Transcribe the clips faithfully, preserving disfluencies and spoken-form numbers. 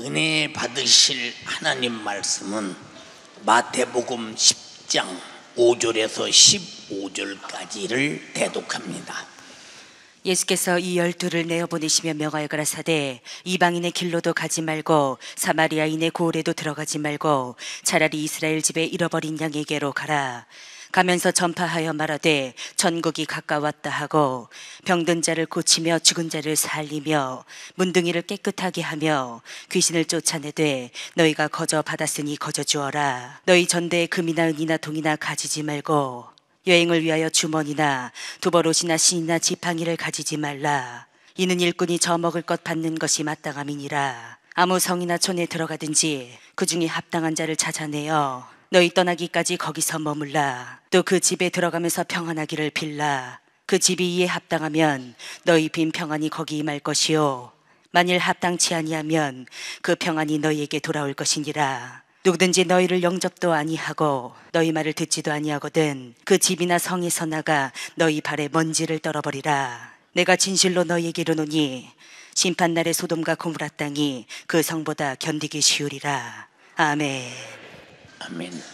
은혜 받으실 하나님 말씀은 마태복음 십 장 오 절에서 십오 절까지를 대독합니다. 예수께서 이 열두를 내어보내시며 명하여 가라사대 이방인의 길로도 가지 말고 사마리아인의 고을에도 들어가지 말고 차라리 이스라엘 집에 잃어버린 양에게로 가라. 가면서 전파하여 말하되 전국이 가까웠다 하고 병든 자를 고치며 죽은 자를 살리며 문둥이를 깨끗하게 하며 귀신을 쫓아내되 너희가 거저 받았으니 거저 주어라. 너희 전대에 금이나 은이나 동이나 가지지 말고 여행을 위하여 주머니나 두벌옷이나 신이나 지팡이를 가지지 말라. 이는 일꾼이 저 먹을 것 받는 것이 마땅함이니라. 아무 성이나 촌에 들어가든지 그 중에 합당한 자를 찾아내어 너희 떠나기까지 거기서 머물라. 또 그 집에 들어가면서 평안하기를 빌라. 그 집이 이에 합당하면 너희 빈 평안이 거기 임할 것이요 만일 합당치 아니하면 그 평안이 너희에게 돌아올 것이니라. 누구든지 너희를 영접도 아니하고 너희 말을 듣지도 아니하거든 그 집이나 성에서 나가 너희 발에 먼지를 떨어버리라. 내가 진실로 너희에게 이르노니 심판날에 소돔과 고무라 땅이 그 성보다 견디기 쉬우리라. 아멘. 아멘.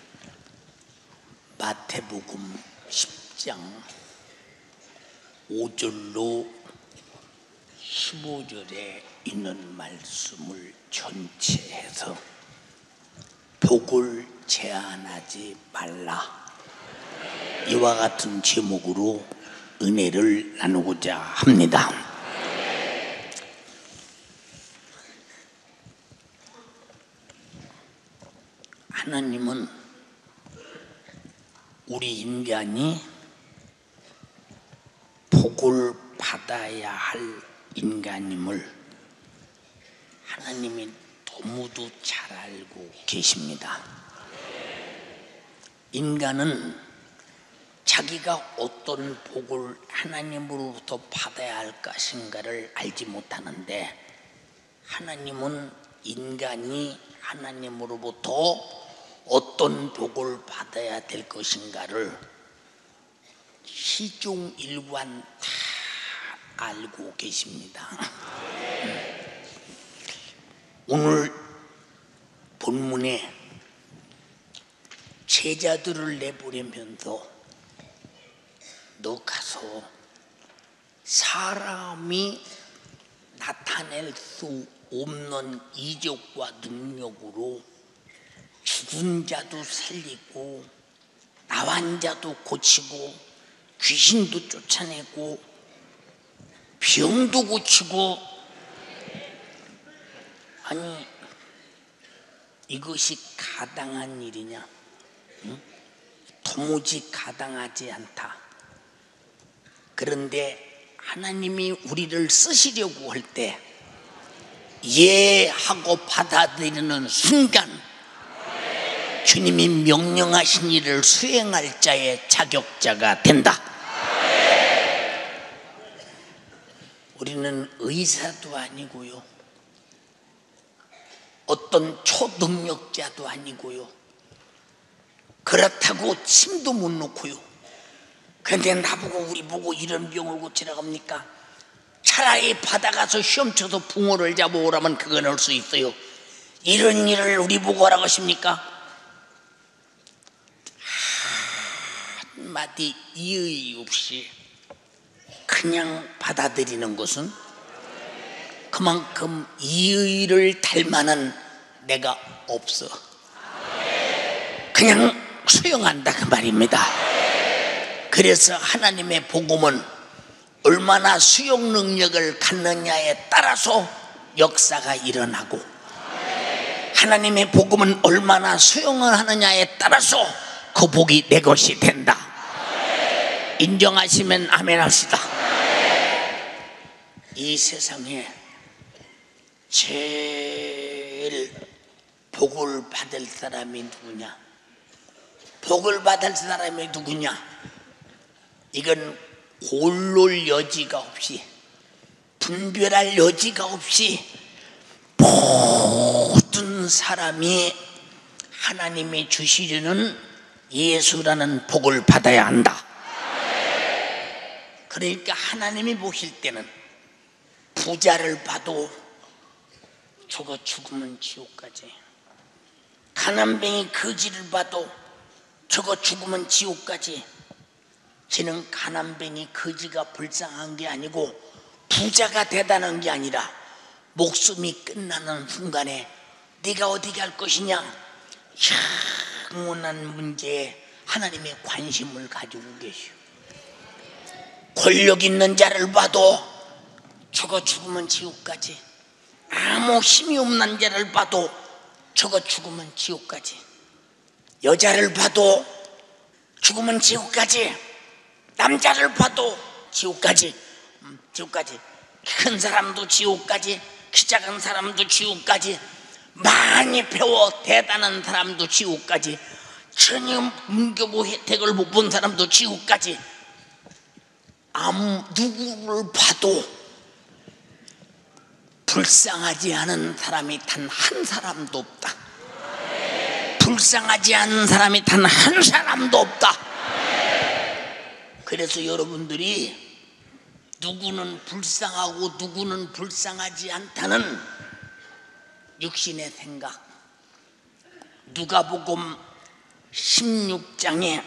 마태복음 십 장 오 절로 십오 절에 있는 말씀을 전체해서 복을 제한하지 말라, 이와 같은 제목으로 은혜를 나누고자 합니다. 하나님은 우리 인간이 복을 받아야 할 인간임을 하나님이 너무도 잘 알고 계십니다. 인간은 자기가 어떤 복을 하나님으로부터 받아야 할 것인가를 알지 못하는데 하나님은 인간이 하나님으로부터 어떤 복을 받아야 될 것인가를 시종일관 다 알고 계십니다. 오늘 본문에 제자들을 내보내면서 너 가서 사람이 나타낼 수 없는 이적과 능력으로 죽은 자도 살리고 나환 자도 고치고 귀신도 쫓아내고 병도 고치고, 아니 이것이 가당한 일이냐? 응? 도무지 가당하지 않다. 그런데 하나님이 우리를 쓰시려고 할 때 예 하고 받아들이는 순간 주님이 명령하신 일을 수행할 자의 자격자가 된다. 우리는 의사도 아니고요, 어떤 초능력자도 아니고요, 그렇다고 침도 못 놓고요. 그런데 나보고 우리 보고 이런 병을 고치라고 합니까? 차라리 바다가서 시험 쳐서 붕어를 잡아오라면 그건 할 수 있어요. 이런 일을 우리 보고 하라고 하십니까? 한마디 이의 없이 그냥 받아들이는 것은 그만큼 이의를 닮아는 내가 없어. 그냥 수용한다 그 말입니다. 그래서 하나님의 복음은 얼마나 수용 능력을 갖느냐에 따라서 역사가 일어나고, 하나님의 복음은 얼마나 수용을 하느냐에 따라서 그 복이 내 것이 된다. 인정하시면 아멘 합시다. 이 세상에 제일 복을 받을 사람이 누구냐? 복을 받을 사람이 누구냐? 이건 골놀 여지가 없이, 분별할 여지가 없이 모든 사람이 하나님이 주시려는 예수라는 복을 받아야 한다. 그러니까 하나님이 보실 때는 부자를 봐도 저거 죽으면 지옥까지. 가난뱅이 거지를 봐도 저거 죽으면 지옥까지. 쟤는 가난뱅이 거지가 불쌍한 게 아니고 부자가 되다는 게 아니라 목숨이 끝나는 순간에 네가 어디 갈 것이냐, 영원한 문제에 하나님의 관심을 가지고 계시오. 권력 있는 자를 봐도 저거 죽으면 지옥까지. 아무 힘이 없는 자를 봐도 저거 죽으면 지옥까지. 여자를 봐도 죽으면 지옥까지. 남자를 봐도 지옥까지. 음, 지옥까지. 큰 사람도 지옥까지, 키 작은 사람도 지옥까지, 많이 배워 대단한 사람도 지옥까지, 전혀 문교부 혜택을 못 본 사람도 지옥까지. 아무 누구를 봐도 불쌍하지 않은 사람이 단 한 사람도 없다. 불쌍하지 않은 사람이 단 한 사람도 없다. 그래서 여러분들이 누구는 불쌍하고 누구는 불쌍하지 않다는 육신의 생각, 누가복음 십육 장에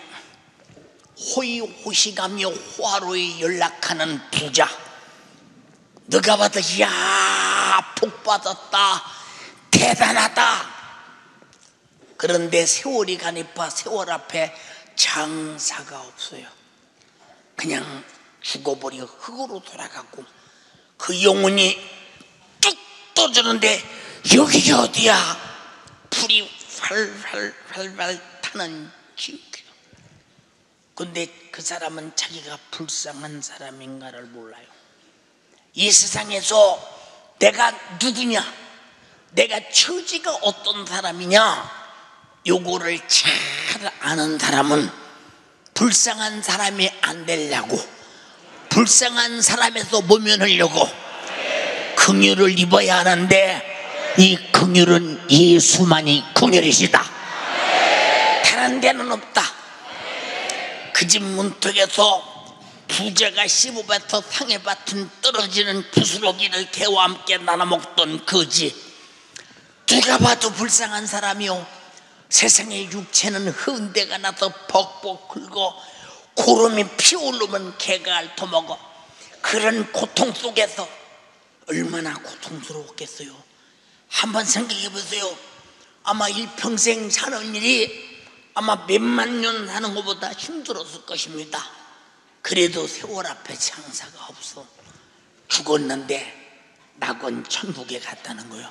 호의호식하며 호화로이 연락하는 부자, 너가 봐도 야 복받았다, 대단하다. 그런데 세월이 가니까 세월 앞에 장사가 없어요. 그냥 죽어버리고 흙으로 돌아가고 그 영혼이 뚝 떠주는데 여기가 어디야? 불이 활활 활활 타는 지옥이요. 근데 그 사람은 자기가 불쌍한 사람인가를 몰라요. 이 세상에서 내가 누구냐, 내가 처지가 어떤 사람이냐, 요거를 잘 아는 사람은 불쌍한 사람이 안 되려고, 불쌍한 사람에서 모면하려고 긍휼을 입어야 하는데, 이 긍휼은 예수만이 긍휼이시다. 다른 데는 없다. 그 집 문턱에서 부자가 십오배터 상해밭은 떨어지는 부스러기를 개와 함께 나눠 먹던 거지, 누가 봐도 불쌍한 사람이요. 세상의 육체는 흔대가 나서 벅벅 긁어 고름이 피오르면 개가 앓아먹어. 그런 고통 속에서 얼마나 고통스러웠겠어요. 한번 생각해 보세요. 아마 일평생 사는 일이 아마 몇만 년 사는 것보다 힘들었을 것입니다. 그래도 세월 앞에 장사가 없어. 죽었는데 낙원 천국에 갔다는 거예요.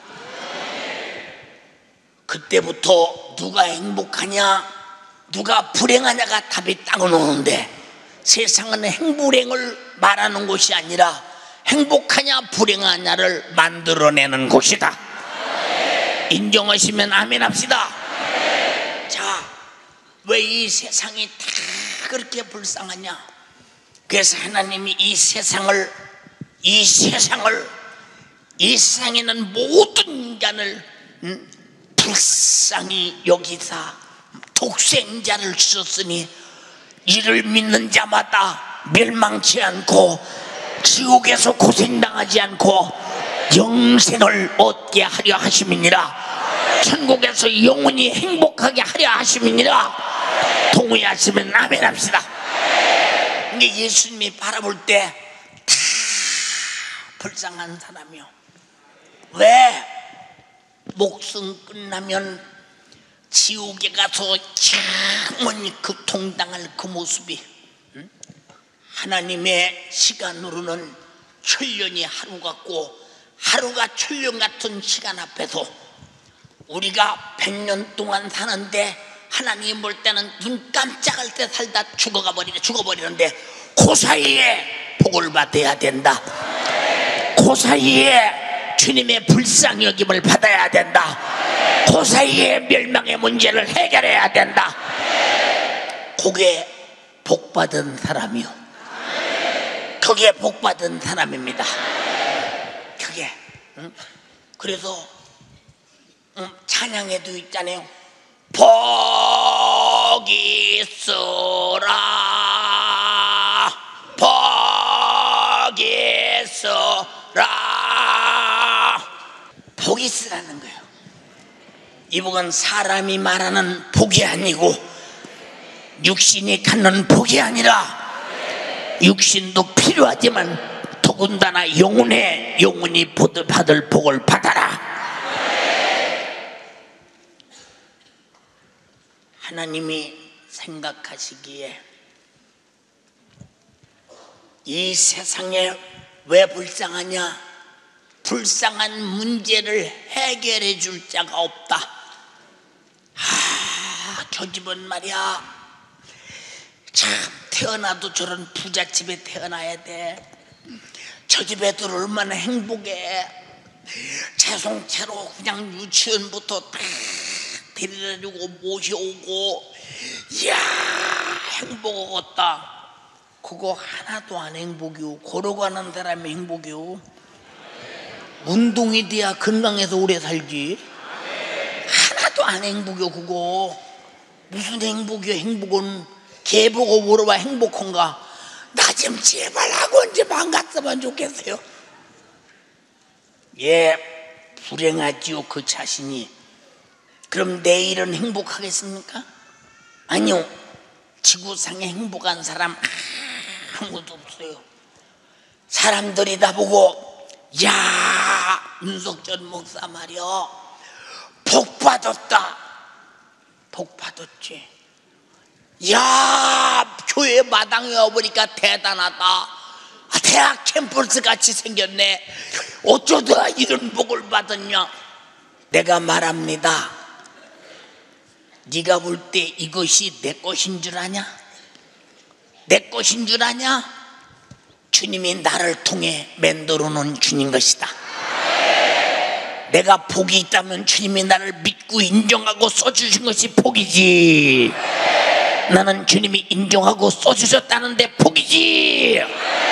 그때부터 누가 행복하냐, 누가 불행하냐가 답이 딱 나오는데, 세상은 행불행을 말하는 곳이 아니라 행복하냐 불행하냐를 만들어내는 곳이다. 인정하시면 아멘 합시다. 자, 왜 이 세상이 다 그렇게 불쌍하냐? 그래서 하나님이 이 세상을 이 세상을 이 세상에 있는 모든 인간을 음, 불쌍히 여기사 독생자를 주셨으니 이를 믿는 자마다 멸망치 않고 지옥에서 고생당하지 않고 영생을 얻게 하려 하심이니라. 천국에서 영원히 행복하게 하려 하심이니라. 동의하시면 아멘 합시다. 근데 예수님이 바라볼 때 다 불쌍한 사람이요. 왜? 목숨 끝나면 지옥에 가서 영원히 고통당할 그 모습이, 응? 하나님의 시간으로는 천년이 하루 같고 하루가 천년 같은 시간 앞에서 우리가 백 년 동안 사는데 하나님 볼 때는 눈 깜짝할 때 살다 죽어가 버리게 죽어버리는데 그 사이에 복을 받아야 된다. 그 사이에 주님의 불쌍히 여김을 받아야 된다. 그 사이에 멸망의 문제를 해결해야 된다. 그게 복받은 사람이요. 그게 복받은 사람입니다. 그게 응? 그래서 응, 찬양에도 있잖아요. 복이 있으라, 복이 있으라. 복이 복이 있으라는 거예요. 이 복은 사람이 말하는 복이 아니고 육신이 갖는 복이 아니라 육신도 필요하지만 더군다나 영혼의 영혼이 받을 복을 받아라. 하나님이 생각하시기에 이 세상에 왜 불쌍하냐? 불쌍한 문제를 해결해 줄 자가 없다. 아, 저 집은 말이야 참 태어나도 저런 부잣집에 태어나야 돼. 저 집 애들 얼마나 행복해. 자동차로 그냥 유치원부터 다 데려다주고 모셔오고, 이야 행복하겠다. 그거 하나도 안 행복이오. 걸어가는 사람이 행복이오. 운동이 돼야 건강해서 오래 살지. 하나도 안 행복이오. 그거 무슨 행복이오. 행복은 개 보고 물어봐 행복한가. 나 좀 제발 학원 좀 안 갔으면 좋겠어요. 예, 불행하지요 그 자신이. 그럼 내일은 행복하겠습니까? 아니요. 지구상에 행복한 사람 아무도 없어요. 사람들이 나보고 야 윤석전 목사 말이야 복 받았다. 복 받았지. 야 교회 마당에 와보니까 대단하다. 아, 대학 캠퍼스 같이 생겼네. 어쩌다 이런 복을 받았냐. 내가 말합니다. 네가 볼 때 이것이 내 것인 줄 아냐? 내 것인 줄 아냐? 주님이 나를 통해 만들어 놓은 주님 것이다. 내가 복이 있다면 주님이 나를 믿고 인정하고 써주신 것이 복이지. 나는 주님이 인정하고 써주셨다는데 복이지.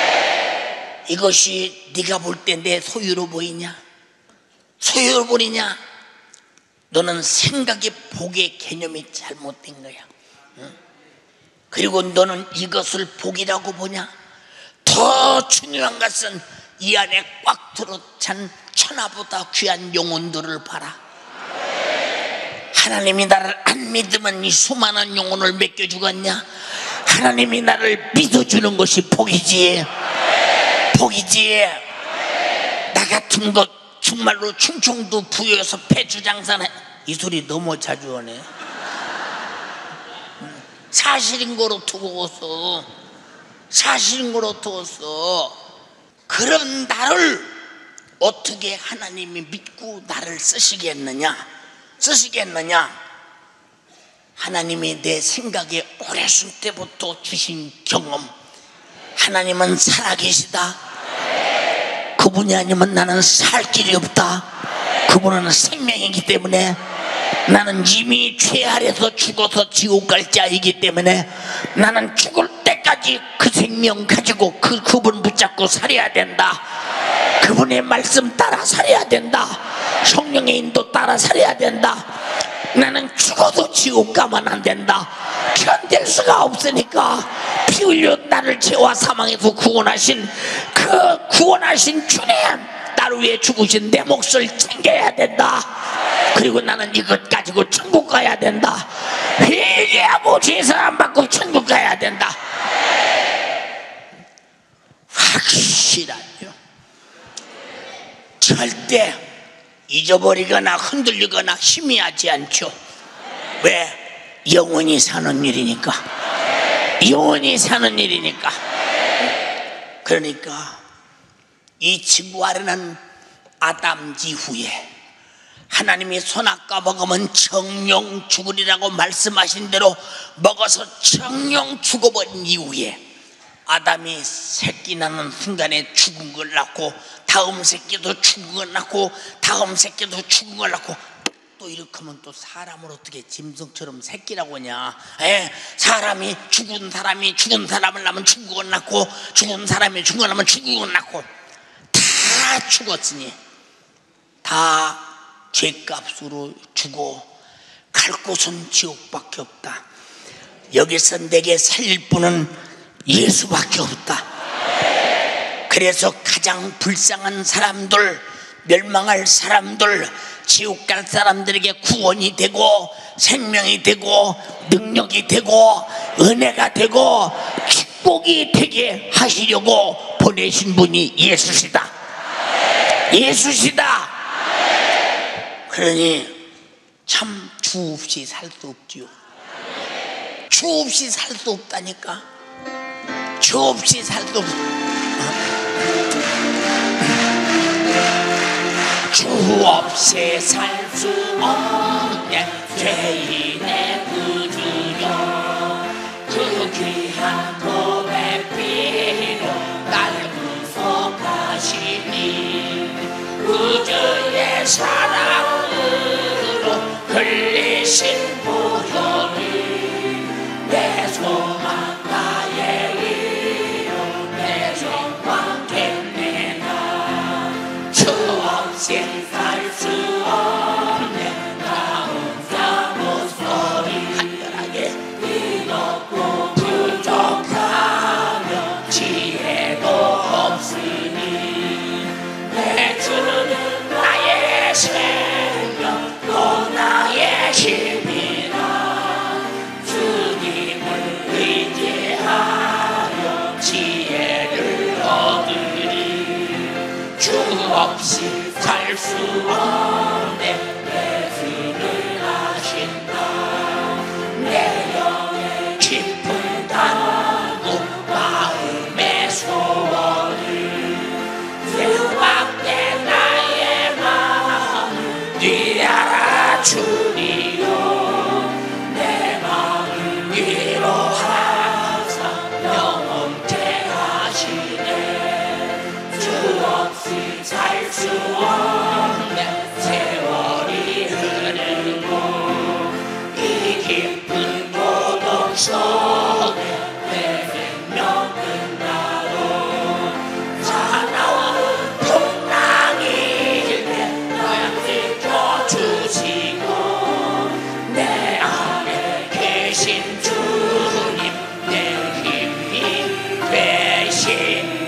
이것이 네가 볼 때 내 소유로 보이냐? 소유로 보이냐? 너는 생각의 복의 개념이 잘못된 거야. 응? 그리고 너는 이것을 복이라고 보냐? 더 중요한 것은 이 안에 꽉 들어찬 천하보다 귀한 영혼들을 봐라. 하나님이 나를 안 믿으면 이 수많은 영혼을 맡겨주겠냐? 하나님이 나를 믿어주는 것이 복이지. 복이지. 나 같은 것 정말로 충청도 부여에서 배추장사네. 이 소리 너무 자주 하네. 사실인 거로 두고서 사실인 거로 두고서 그런 나를 어떻게 하나님이 믿고 나를 쓰시겠느냐? 쓰시겠느냐? 하나님이 내 생각에 어렸을 때부터 주신 경험. 하나님은 살아계시다. 그분이 아니면 나는 살 길이 없다. 그분은 생명이기 때문에 나는 이미 죄 아래서 죽어서 지옥 갈 자이기 때문에 나는 죽을 때까지 그 생명 가지고 그 그분 붙잡고 살아야 된다. 그분의 말씀 따라 살아야 된다. 성령의 인도 따라 살아야 된다. 나는 죽어도 지옥 가면 안 된다. 견딜 수가 없으니까 피 흘려 나를 죄와 사망에서 구원하신 그 구원하신 주님, 나를 위해 죽으신 내 몫을 챙겨야 된다. 그리고 나는 이것 가지고 천국 가야 된다. 회개하고 제사 안 받고 천국 가야 된다. 확실하죠. 절대 잊어버리거나 흔들리거나 희미하지 않죠. 왜? 영원히 사는 일이니까. 영원히 사는 일이니까. 그러니까 이 지구 아래는 아담 이후에 하나님이 선악과 먹으면 정령 죽으리라고 말씀하신 대로 먹어서 정령 죽어버린 이후에 아담이 새끼 낳는 순간에 죽은 걸 낳고 다음 새끼도 죽은 걸 낳고 다음 새끼도 죽은 걸 낳고 또 이렇게 하면 또 사람을 어떻게 짐승처럼 새끼라고 하냐. 에, 사람이 죽은 사람이 죽은 사람을 낳으면 죽은 걸 낳고 죽은 사람이 죽은 걸 낳으면 죽은 걸 낳고 다 죽었으니 다 죄값으로 죽어 갈 곳은 지옥밖에 없다. 여기서 내게 살릴 분은 예수밖에 없다. 그래서 가장 불쌍한 사람들 멸망할 사람들, 지옥 갈 사람들에게 구원이 되고 생명이 되고 능력이 되고 은혜가 되고 축복이 되게 하시려고 보내신 분이 예수시다. 예수시다. 그러니 참 주 없이 살 수 없지요. 주 없이 살 수 없다니까. 주 없이 살 수 없. 주 없이 살 수 없는 죄인의 구주여, 그 귀한 몸의 피로 날 구속하시니 구주의 사랑으로 흘리신 보혈이 내 소망 나의 이로 내 소망 겠네나. 주 없이 살 수 없네 나 혼자 목소리 간절하게 비겁고 부족하며 지혜도 없으니 내 주는 나의 생명 또 나의 힘이라. 주님을 의지하여 지혜를 얻으리. 주 없이 살 수 없네 내 주를 아신다. 내 영의 깊은 단구 마음의 소원을 세우밖에 나의 마음을 네 알아주리요. 내 마음을 위로하사 영원케 하시네. 주 없이 살 수 없네 세월이 흐르고 이 깊은 고독 속에 내 생명 끝나도 사나운 풍랑일 때 날 지켜주시고 내 안에 계신 주님 내 힘이 되시네.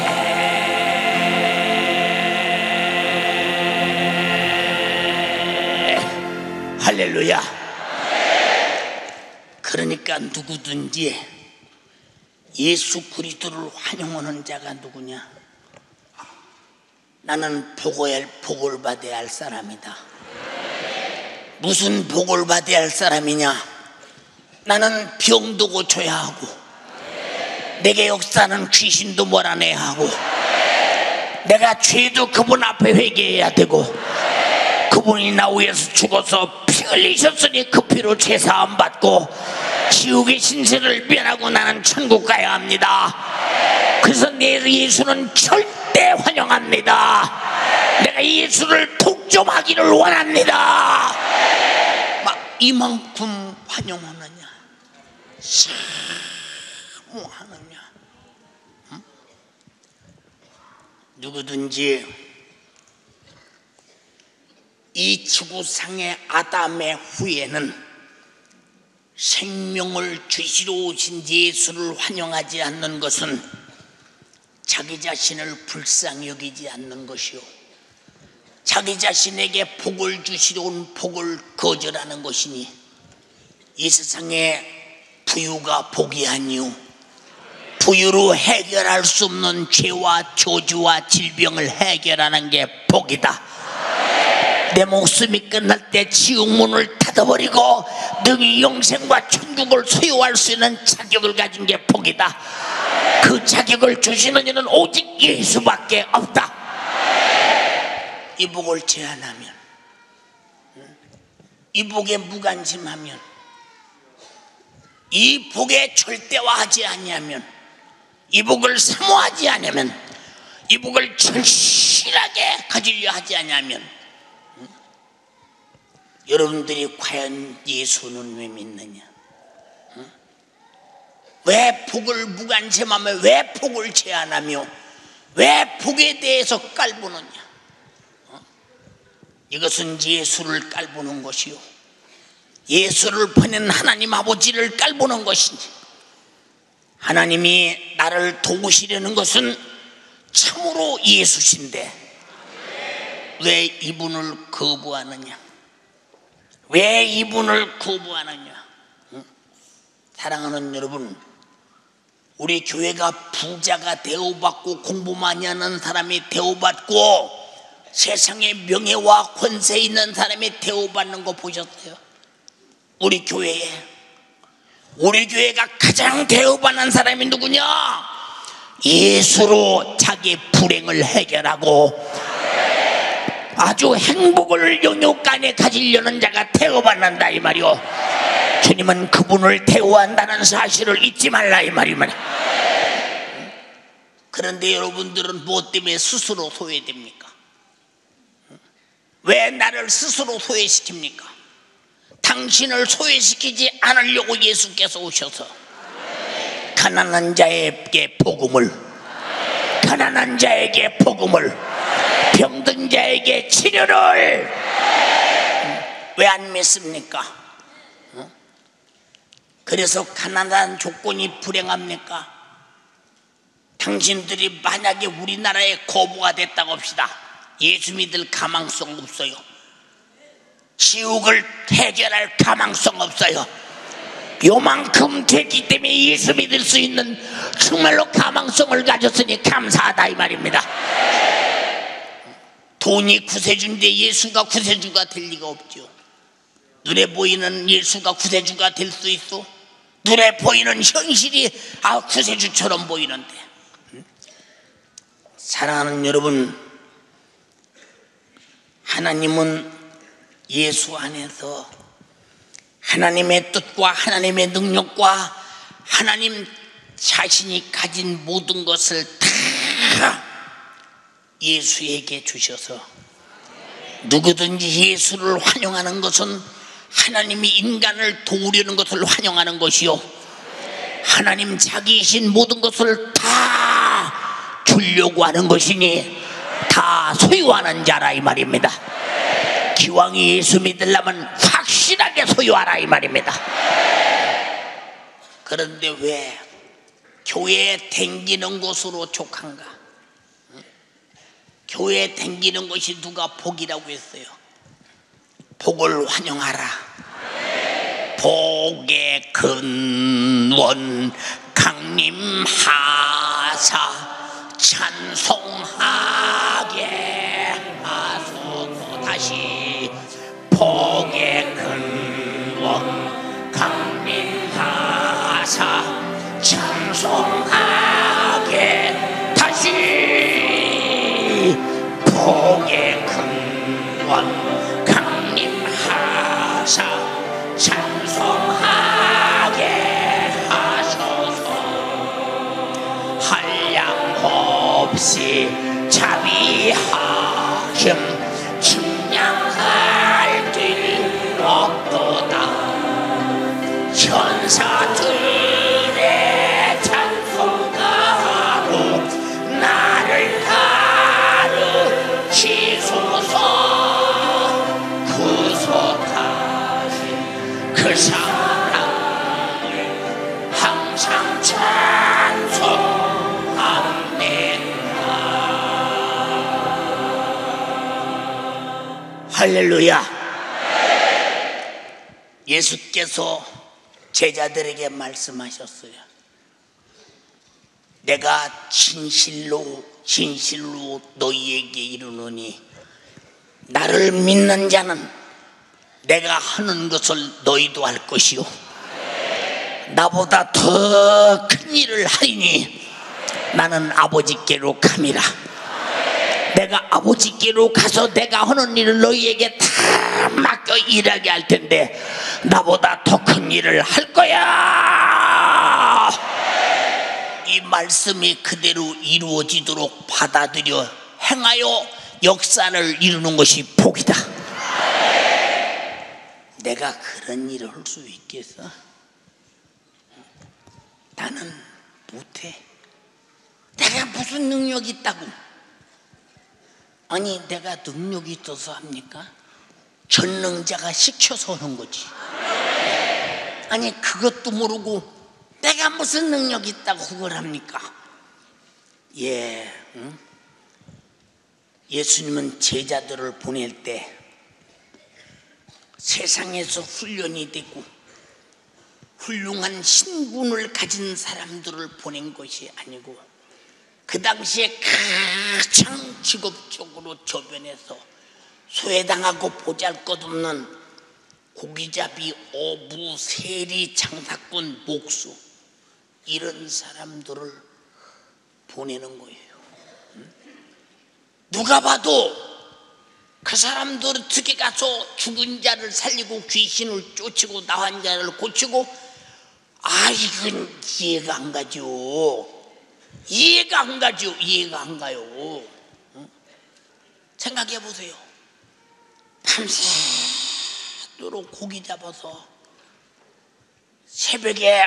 할렐루야. 그러니까 누구든지 예수 그리스도를 환영하는 자가 누구냐? 나는 복을, 복을 받아야 할 사람이다. 무슨 복을 받아야 할 사람이냐? 나는 병도 고쳐야 하고 내게 역사는 귀신도 몰아내야 하고 내가 죄도 그분 앞에 회개해야 되고 그분이 나 위해서 죽어서 피 흘리셨으니 그 피로 죄사함 받고 지옥의 신세를 면하고 나는 천국 가야 합니다. 그래서 내 예수는 절대 환영합니다. 내가 예수를 독점하기를 원합니다. 막 이만큼 환영하느냐? 사모하느냐? 응? 누구든지 이 지구상의 아담의 후예는 생명을 주시러 오신 예수를 환영하지 않는 것은 자기 자신을 불쌍히 여기지 않는 것이요, 자기 자신에게 복을 주시러 온 복을 거절하는 것이니 이 세상에 부유가 복이 아니요 부유로 해결할 수 없는 죄와 저주와 질병을 해결하는 게 복이다. 내 목숨이 끝날 때 지옥문을 닫아버리고 능히 영생과 천국을 소유할 수 있는 자격을 가진 게 복이다. 그 자격을 주시는 이는 오직 예수밖에 없다. 이 복을 제한하면, 이 복에 무관심하면, 이 복에 절대화하지 않으면, 이 복을 사모하지 않으면, 이 복을 절실하게 가지려 하지 않으면 여러분들이 과연 예수는 왜 믿느냐? 응? 왜 복을 무관심하며 왜 복을 제한하며 왜 복에 대해서 깔보느냐? 어? 이것은 예수를 깔보는 것이요, 예수를 보낸 하나님 아버지를 깔보는 것이지, 하나님이 나를 도우시려는 것은 참으로 예수신데 왜 이분을 거부하느냐? 왜 이분을 거부하느냐? 응? 사랑하는 여러분, 우리 교회가 부자가 대우받고 공부 많이 하는 사람이 대우받고 세상에 명예와 권세 있는 사람이 대우받는 거 보셨어요? 우리 교회에 우리 교회가 가장 대우받는 사람이 누구냐? 예수로 자기 불행을 해결하고 아주 행복을 영육 안에 가지려는 자가 대우받는다 이 말이요. 주님은 그분을 대우한다는 사실을 잊지 말라 이 말입니다. 그런데 여러분들은 무엇 때문에 스스로 소외됩니까? 왜 나를 스스로 소외시킵니까? 당신을 소외시키지 않으려고 예수께서 오셔서 가난한 자에게 복음을, 가난한 자에게 복음을, 병든 자에게 치료를 왜 안 믿습니까? 그래서 가난한 조건이 불행합니까? 당신들이 만약에 우리나라에 거부가 됐다고 합시다. 예수 믿을 가망성 없어요. 지옥을 해결할 가망성 없어요. 요만큼 됐기 때문에 예수 믿을 수 있는 정말로 가망성을 가졌으니 감사하다 이 말입니다. 돈이 구세주인데 예수가 구세주가 될 리가 없죠. 눈에 보이는 예수가 구세주가 될 수 있어? 눈에 보이는 현실이 아 구세주처럼 보이는데. 사랑하는 여러분, 하나님은 예수 안에서 하나님의 뜻과 하나님의 능력과 하나님 자신이 가진 모든 것을 다 예수에게 주셔서 누구든지 예수를 환영하는 것은 하나님이 인간을 도우려는 것을 환영하는 것이요, 하나님 자기이신 모든 것을 다 주려고 하는 것이니 다 소유하는 자라 이 말입니다. 기왕이 예수 믿으려면 확실하게 소유하라 이 말입니다. 그런데 왜 교회에 댕기는 것으로 족한가? 교회에 댕기는 것이 누가 복이라고 했어요? 복을 환영하라. 복의 근원 강림하사 찬송하게 하소서. 다시 복의 근원 강림하사 찬송하게. 다시 복의 근원 강림하사 찬송하게 하소서. 한량 없이 자비하심 측량할 길 없도다. 천사들의 찬송가로 나를 가르치소서. 구속하신 그 사랑을 항상 찬송합니다. 할렐루야. 예수께서 제자들에게 말씀하셨어요. 내가 진실로 진실로 너희에게 이르노니 나를 믿는 자는 내가 하는 것을 너희도 할 것이요 나보다 더 큰 일을 하리니 나는 아버지께로 감이라. 내가 아버지께로 가서 내가 하는 일을 너희에게 다 맡겨 일하게 할 텐데 나보다 더 큰 일을 할 거야. 이 말씀이 그대로 이루어지도록 받아들여 행하여 역사를 이루는 것이 복이다. 내가 그런 일을 할 수 있겠어? 나는 못해. 내가 무슨 능력이 있다고? 아니 내가 능력이 있어서 합니까? 전능자가 시켜서 하는 거지. 아니 그것도 모르고 내가 무슨 능력이 있다고 그걸 합니까? 예, 응? 예수님은 제자들을 보낼 때 세상에서 훈련이 되고 훌륭한 신분을 가진 사람들을 보낸 것이 아니고 그 당시에 가장 직업적으로 저변해서 소외당하고 보잘것없는 고기잡이, 어부, 세리, 장사꾼, 목수 이런 사람들을 보내는 거예요. 누가 봐도 그 사람들 어떻게 가서 죽은 자를 살리고 귀신을 쫓고 나한 자를 고치고, 아 이건 이해가 안 가죠. 이해가 안 가죠. 이해가 안 가요. 어? 생각해 보세요. 밤새도록 고기 잡아서 새벽에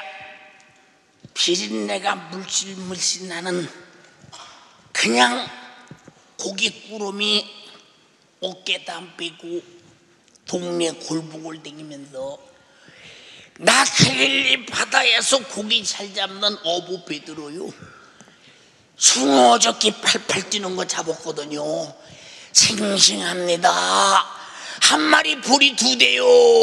비린내가 물씬-물씬 나는 그냥 고기 꾸러미 어깨다 빼고 동네 골목을 다니면서 나 갈릴리 바다에서 고기 잘 잡는 어부 베드로요, 숭어 저기 팔팔 뛰는 거 잡았거든요. 싱싱합니다. 한 마리 불이 두 대요.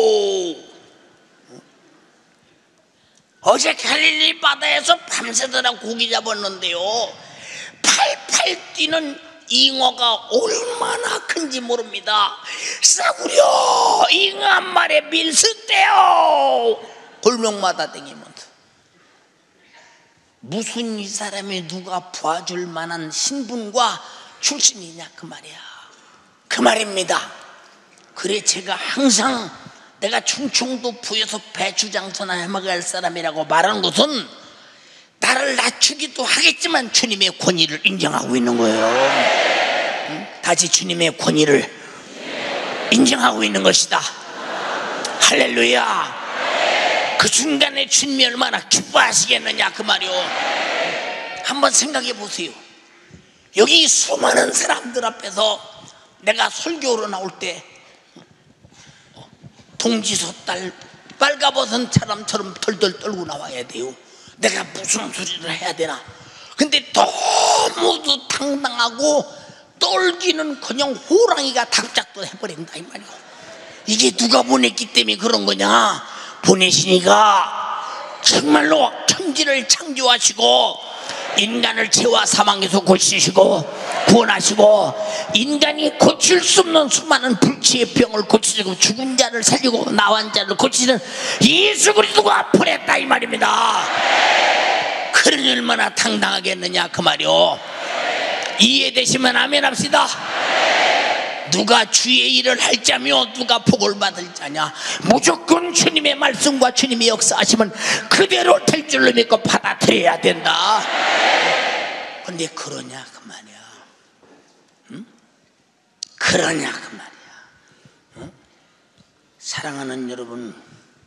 어제 갈릴리 바다에서 밤새도록 고기 잡았는데요, 팔팔 뛰는 잉어가 얼마나 큰지 모릅니다. 싸구려 잉어 한 마리에 밀수대요. 골목마다 다니면서 무슨 이 사람이 누가 봐줄 만한 신분과 출신이냐 그 말이야. 그 말입니다. 그래 제가 항상 내가 충청도 부에서 배추장사나 해먹을 사람이라고 말하는 것은 나를 낮추기도 하겠지만 주님의 권위를 인정하고 있는 거예요. 응? 다시 주님의 권위를 인정하고 있는 것이다. 할렐루야. 그 순간에 주님이 얼마나 기뻐하시겠느냐 그 말이요. 한번 생각해 보세요. 여기 수많은 사람들 앞에서 내가 설교로 나올 때 동지소딸 빨가벗은 사람처럼 덜덜 떨고 나와야 돼요. 내가 무슨 소리를 해야 되나. 근데 너무도 당당하고 떨기는커녕 호랑이가 닭작도 해버린다 이 말이야. 이게 누가 보냈기 때문에 그런 거냐. 보내시니까 정말로 천지를 창조하시고 인간을 죄와 사망에서 고치시고 구원하시고 인간이 고칠 수 없는 수많은 불치의 병을 고치시고 죽은 자를 살리고 나한 자를 고치는 예수 그리스도가 보냈다 이 말입니다. 그러니 얼마나 당당하겠느냐 그 말이요. 이해되시면 아멘 합시다. 누가 주의 일을 할 자며 누가 복을 받을 자냐. 무조건 주님의 말씀과 주님의 역사하시면 그대로 될 줄로 믿고 받아들여야 된다. 근데 그러냐 그 말이야. 응? 그러냐 그 말이야. 응? 사랑하는 여러분,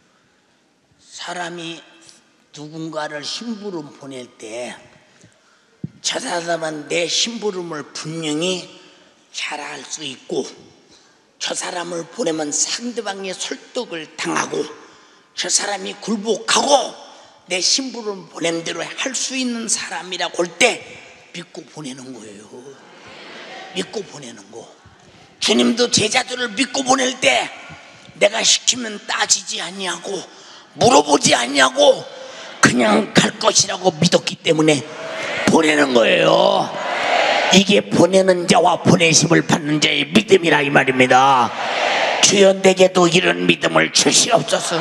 사람이 누군가를 심부름 보낼 때 저 사람은 내 심부름을 분명히 잘 알 수 있고, 저 사람을 보내면 상대방의 설득을 당하고 저 사람이 굴복하고 내 심부름 보낸 대로 할 수 있는 사람이라고 할 때 믿고 보내는 거예요. 믿고 보내는 거. 주님도 제자들을 믿고 보낼 때 내가 시키면 따지지 아니하고 물어보지 아니하고 그냥 갈 것이라고 믿었기 때문에 보내는 거예요. 이게 보내는 자와 보내심을 받는 자의 믿음이라 이 말입니다. 주여 내게도 이런 믿음을 주시옵소서.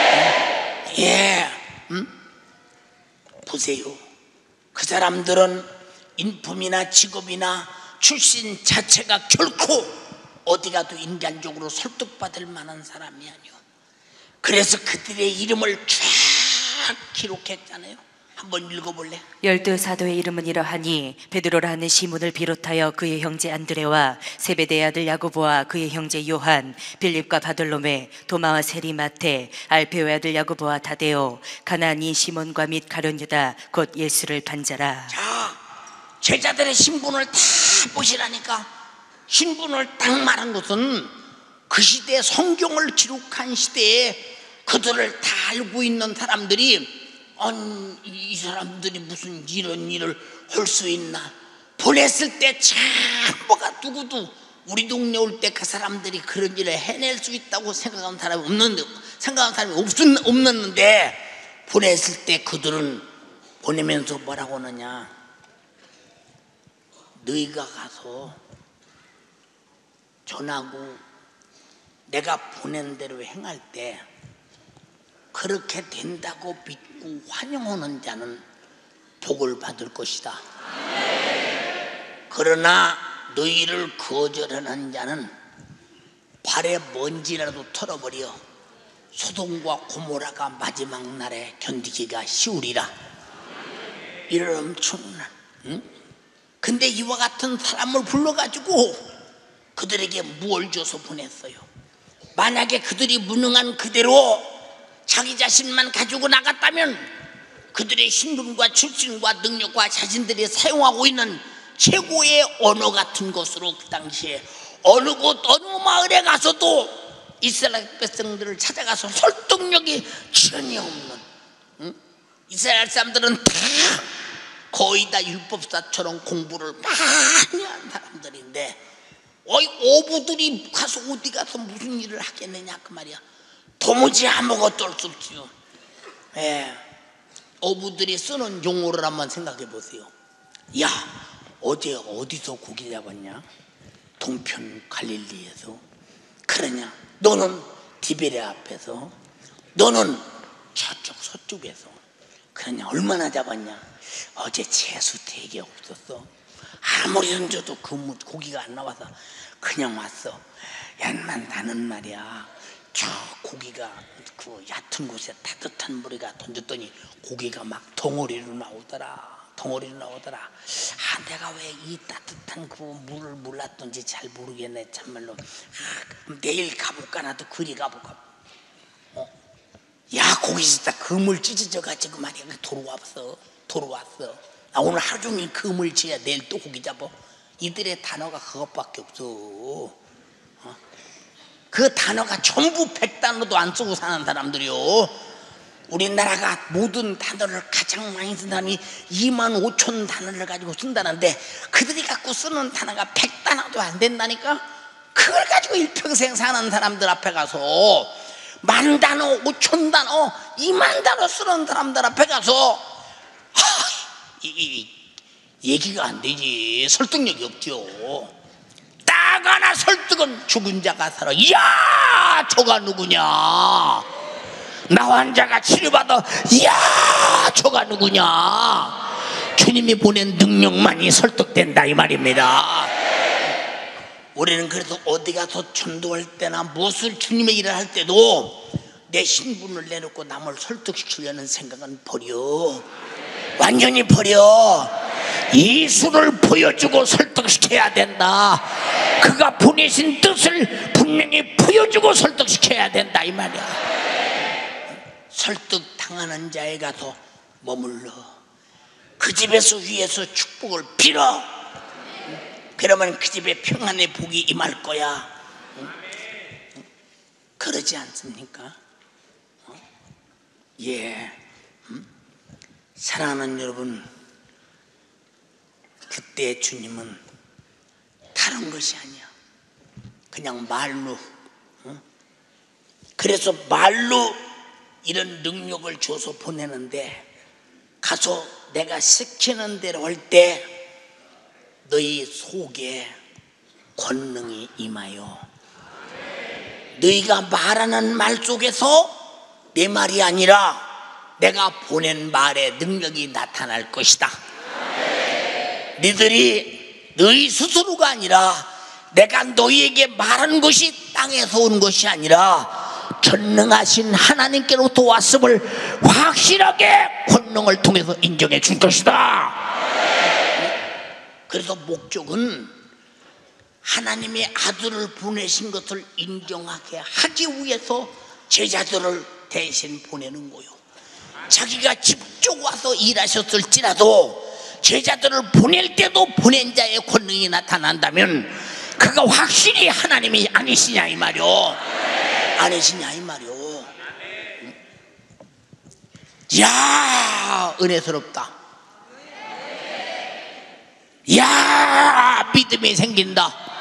예, 음? 보세요. 그 사람들은 인품이나 직업이나 출신 자체가 결코 어디 가도 인간적으로 설득받을 만한 사람이 아니요. 그래서 그들의 이름을 쫙 기록했잖아요. 한번 읽어볼래? 열두 사도의 이름은 이러하니 베드로라 하는 시몬을 비롯하여 그의 형제 안드레와 세베대의 아들 야고보와 그의 형제 요한, 빌립과 바돌로메, 도마와 세리 마테, 알페오의 아들 야고보와 다데오, 가나안인 시몬과 및 가룟 유다 곧 예수를 반자라. 자, 제자들의 신분을 다 보시라니까. 신분을 딱 말한 것은 그 시대 성경을 기록한 시대에 그들을 다 알고 있는 사람들이 아니 이 사람들이 무슨 이런 일을 할 수 있나 보냈을 때 참 뭐가 누구도 우리 동네 올 때 그 사람들이 그런 일을 해낼 수 있다고 생각하는 사람이 없는데, 생각하는 사람이 없, 없는데 보냈을 때 그들은 보내면서 뭐라고 하느냐, 너희가 가서 전하고 내가 보낸 대로 행할 때 그렇게 된다고 믿고 환영하는 자는 복을 받을 것이다. 그러나 너희를 거절하는 자는 발에 먼지라도 털어버려 소돔과 고모라가 마지막 날에 견디기가 쉬우리라. 이런 엄청난, 응? 근데 이와 같은 사람을 불러가지고 그들에게 무엇을 줘서 보냈어요? 만약에 그들이 무능한 그대로 자기 자신만 가지고 나갔다면 그들의 신분과 출신과 능력과 자신들이 사용하고 있는 최고의 언어 같은 것으로 그 당시에 어느 곳 어느 마을에 가서도 이스라엘 백성들을 찾아가서 설득력이 전혀 없는, 응? 이스라엘 사람들은 다 거의 다 율법사처럼 공부를 많이 한 사람들인데 어이 어부들이 가서 어디 가서 무슨 일을 하겠느냐 그 말이야. 도무지 아무것도 할 수 없지요. 예. 어부들이 쓰는 용어를 한번 생각해 보세요. 야, 어제 어디서 고기 잡았냐? 동편 갈릴리에서. 그러냐? 너는 디베레 앞에서. 너는 저쪽 서쪽에서. 그러냐? 얼마나 잡았냐? 어제 채수 되게 없었어. 아무리 던져도 그 고기가 안 나와서 그냥 왔어. 야만 나는 말이야, 저 고기가 그 얕은 곳에 따뜻한 물에가 던졌더니 고기가 막 덩어리로 나오더라. 덩어리로 나오더라. 아, 내가 왜 이 따뜻한 그 물을 몰랐던지 잘 모르겠네 참말로. 아, 내일 가볼까? 나도 그리 가볼까? 어? 야, 고기 진짜 그물 찢어져 가지고 말이야 도로 왔어. 도로 왔어. 나 오늘 하루 종일 그물 지야 내일 또 고기 잡어. 이들의 단어가 그것밖에 없어. 어? 그 단어가 전부 백 단어도 안 쓰고 사는 사람들이요. 우리나라가 모든 단어를 가장 많이 쓴 사람이 이만 오천 단어를 가지고 쓴다는데 그들이 갖고 쓰는 단어가 백 단어도 안 된다니까. 그걸 가지고 일평생 사는 사람들 앞에 가서 만 단어, 오천 단어, 이만 단어 쓰는 사람들 앞에 가서 하, 이, 이, 얘기가 안 되지. 설득력이 없죠. 딱 하나 설득은 죽은 자가 살아. 이야, 저가 누구냐? 나 환자가 치료받아. 이야, 저가 누구냐? 주님이 보낸 능력만이 설득된다 이 말입니다. 우리는 그래서 어디 가서 전도할 때나 무엇을 주님의 일을 할 때도 내 신분을 내놓고 남을 설득시키려는 생각은 버려. 완전히 버려. 예수를 보여주고 설득시켜야 된다. 그가 보내신 뜻을 분명히 보여주고 설득시켜야 된다 이 말이야. 설득 당하는 자에 가서 머물러 그 집에서 위에서 축복을 빌어. 그러면 그 집에 평안의 복이 임할 거야. 그러지 않습니까? 예. 사랑하는 여러분, 그때 주님은 다른 것이 아니야. 그냥 말로. 그래서 말로 이런 능력을 줘서 보내는데 가서 내가 시키는 대로 할 때 너희 속에 권능이 임하여 너희가 말하는 말 속에서 내 말이 아니라 내가 보낸 말의 능력이 나타날 것이다. 너희들이 너희 스스로가 아니라 내가 너희에게 말한 것이 땅에서 온 것이 아니라 전능하신 하나님께로부터 왔음을 확실하게 권능을 통해서 인정해 줄 것이다. 그래서 목적은 하나님의 아들을 보내신 것을 인정하게 하기 위해서 제자들을 대신 보내는 거요. 자기가 직접 와서 일하셨을지라도 제자들을 보낼 때도 보낸 자의 권능이 나타난다면 그가 확실히 하나님이 아니시냐 이 말이요. 아니시냐 이 말이요. 야, 은혜스럽다. 야, 믿음이 생긴다.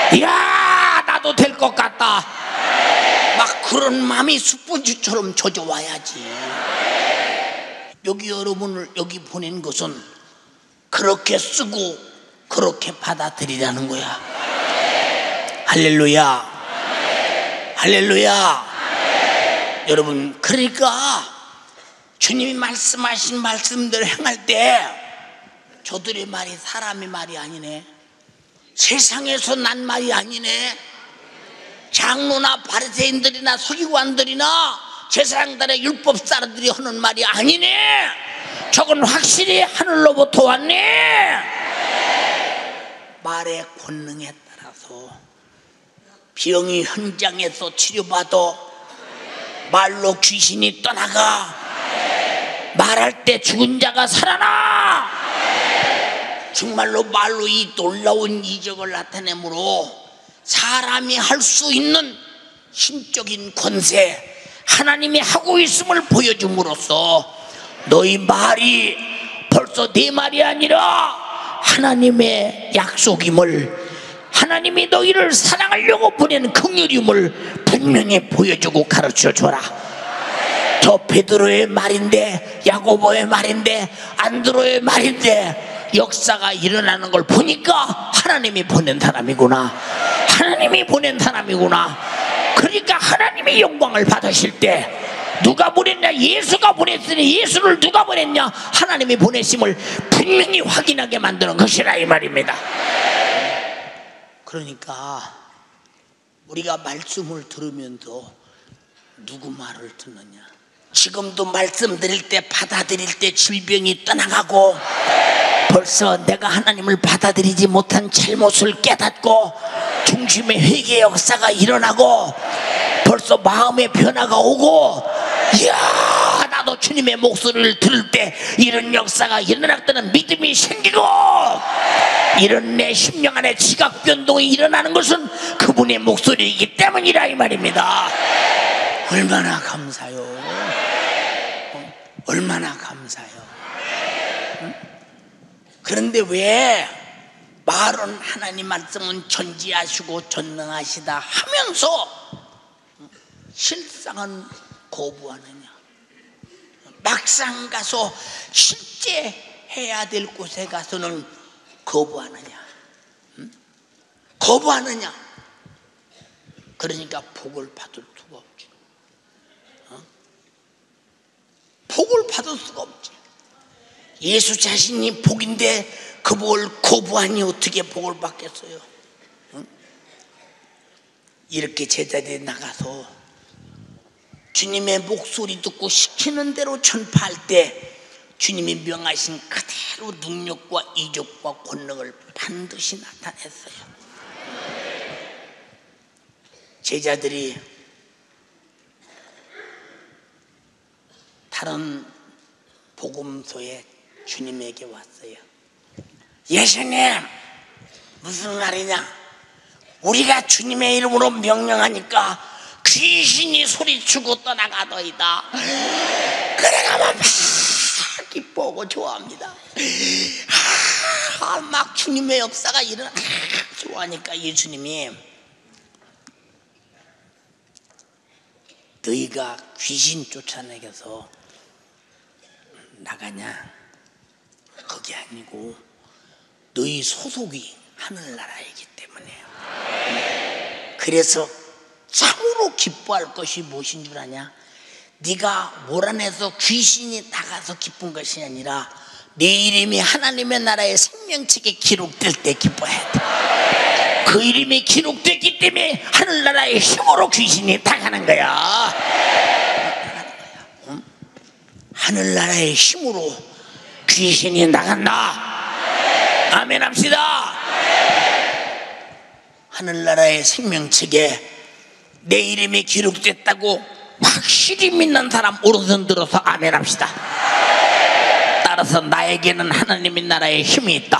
야 나도 될 것 같다. 막 그런 마음이 스펀지처럼 젖어와야지. 여기 여러분을 여기 보낸 것은 그렇게 쓰고 그렇게 받아들이라는 거야. 할렐루야. 할렐루야. 여러분, 그러니까 주님이 말씀하신 말씀대로 행할 때 저들의 말이 사람의 말이 아니네. 세상에서 난 말이 아니네. 장로나 바리새인들이나 서기관들이나 제사장들의 율법사들이 하는 말이 아니네. 저건 확실히 하늘로부터 왔네. 말의 권능에 따라서 병이 현장에서 치료받아 말로 귀신이 떠나가, 말할 때 죽은 자가 살아나. 정말로 말로 이 놀라운 이적을 나타내므로 사람이 할 수 있는 신적인 권세, 하나님이 하고 있음을 보여줌으로써 너희 말이 벌써 내 말이 아니라 하나님의 약속임을, 하나님이 너희를 사랑하려고 보낸 긍휼임을 분명히 보여주고 가르쳐줘라. 저 베드로의 말인데, 야고보의 말인데, 안드로의 말인데 역사가 일어나는 걸 보니까 하나님이 보낸 사람이구나. 하나님이 보낸 사람이구나. 그러니까 하나님이 영광을 받으실 때 누가 보냈냐? 예수가 보냈으니 예수를 누가 보냈냐? 하나님이 보내심을 분명히 확인하게 만드는 것이라 이 말입니다. 그러니까 우리가 말씀을 들으면서 누구 말을 듣느냐? 지금도 말씀드릴 때, 받아들일 때 질병이 떠나가고, 벌써 내가 하나님을 받아들이지 못한 잘못을 깨닫고 중심의 회개 역사가 일어나고, 벌써 마음의 변화가 오고, 이야 나도 주님의 목소리를 들을 때 이런 역사가 일어났다는 믿음이 생기고, 이런 내 심령 안에 지각 변동이 일어나는 것은 그분의 목소리이기 때문이라 이 말입니다. 얼마나 감사요. 어? 얼마나 감사요. 응? 그런데 왜 말은 하나님 말씀은 전지하시고 전능하시다 하면서 실상은 거부하느냐? 막상 가서 실제 해야 될 곳에 가서는 거부하느냐? 응? 거부하느냐? 그러니까 복을 받을 수가 없지. 어? 복을 받을 수가 없지. 예수 자신이 복인데 그 복을 거부하니 어떻게 복을 받겠어요? 응? 이렇게 제자들이 나가서 주님의 목소리 듣고 시키는 대로 전파할 때 주님이 명하신 그대로 능력과 이적과 권능을 반드시 나타냈어요. 제자들이 다른 복음소에 주님에게 왔어요. 예수님, 무슨 말이냐? 우리가 주님의 이름으로 명령하니까 귀신이 소리치고 떠나가더이다. 그래가면 막 기뻐하고 좋아합니다. 아, 막 주님의 역사가 일어나 좋아하니까 예수님이 너희가 귀신 쫓아내겨서 나가냐? 그게 아니고 너희 소속이 하늘나라이기 때문에. 그래서 참으로 기뻐할 것이 무엇인 줄 아냐? 네가 몰아내서 귀신이 나가서 기쁜 것이 아니라 네 이름이 하나님의 나라의 생명책에 기록될 때 기뻐해야 돼. 그 이름이 기록됐기 때문에 하늘나라의 힘으로 귀신이 나가는 거야. 응? 하늘나라의 힘으로 귀신이 나간다. 아멘 합시다. 하늘나라의 생명책에 내 이름이 기록됐다고 확실히 믿는 사람 오른손 들어서 아멘 합시다. 따라서 나에게는 하나님의 나라의 힘이 있다.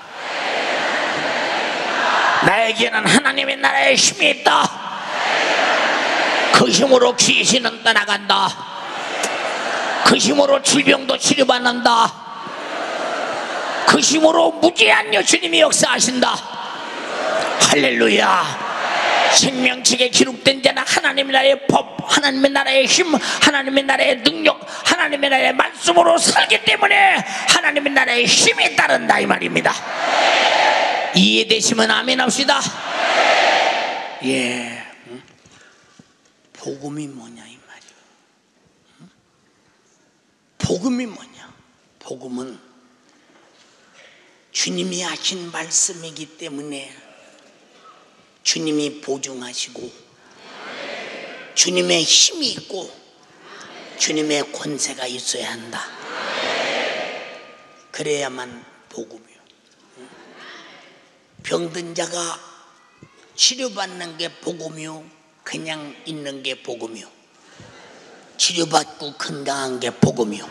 나에게는 하나님의 나라의 힘이 있다. 그 힘으로 귀신은 떠나간다. 그 힘으로 질병도 치료받는다. 그 힘으로 무제한 여주님이 역사하신다. 할렐루야. 생명책에 기록된 자는 하나님의 나라의 법, 하나님의 나라의 힘, 하나님의 나라의 능력, 하나님의 나라의 말씀으로 살기 때문에 하나님의 나라의 힘이 따른다 이 말입니다. 이해되시면 아멘 합시다. 예, 응? 복음이 뭐냐 이 말이야. 응? 복음이 뭐냐? 복음은 주님이 하신 말씀이기 때문에 주님이 보증하시고 주님의 힘이 있고 주님의 권세가 있어야 한다. 그래야만 복음이요. 병든 자가 치료받는 게 복음이요, 그냥 있는 게 복음이요. 치료받고 건강한 게 복음이요.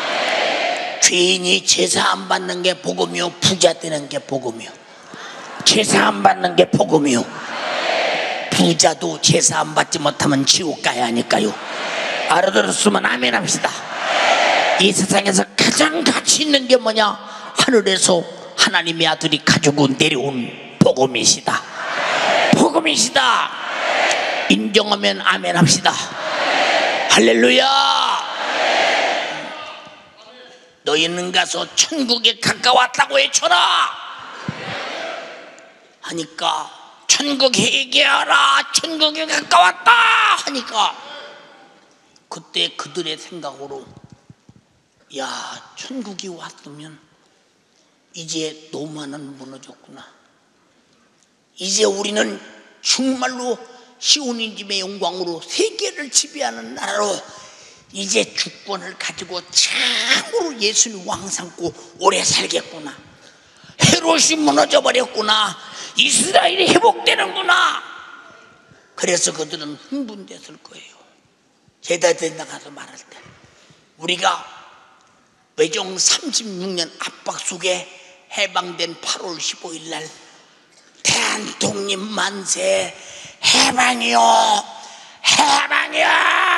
죄인이 제사 안 받는 게 복음이요, 부자 되는 게 복음이요. 제사 안 받는 게 복음이요. 부자도 제사 안 받지 못하면 지옥 가야 하니까요. 알아들었으면 아멘 합시다. 이 세상에서 가장 가치 있는 게 뭐냐? 하늘에서 하나님의 아들이 가지고 내려온 복음이시다. 복음이시다. 인정하면 아멘 합시다. 할렐루야. 너희는 가서 천국에 가까웠다고 외쳐라 하니까, 천국에 얘기하라, 천국에 가까웠다 하니까, 그때 그들의 생각으로, 야, 천국이 왔으면 이제 로마는 무너졌구나. 이제 우리는 정말로 시온님의 영광으로 세계를 지배하는 나라로 이제 주권을 가지고 참으로 예수님 왕 삼고 오래 살겠구나. 헤롯이 무너져 버렸구나. 이스라엘이 회복되는구나. 그래서 그들은 흥분됐을 거예요. 제자들이 나가서 말할 때, 우리가 외종 삼십육 년 압박 속에 해방된 팔월 십오일 날 대한독립 만세, 해방이요 해방이요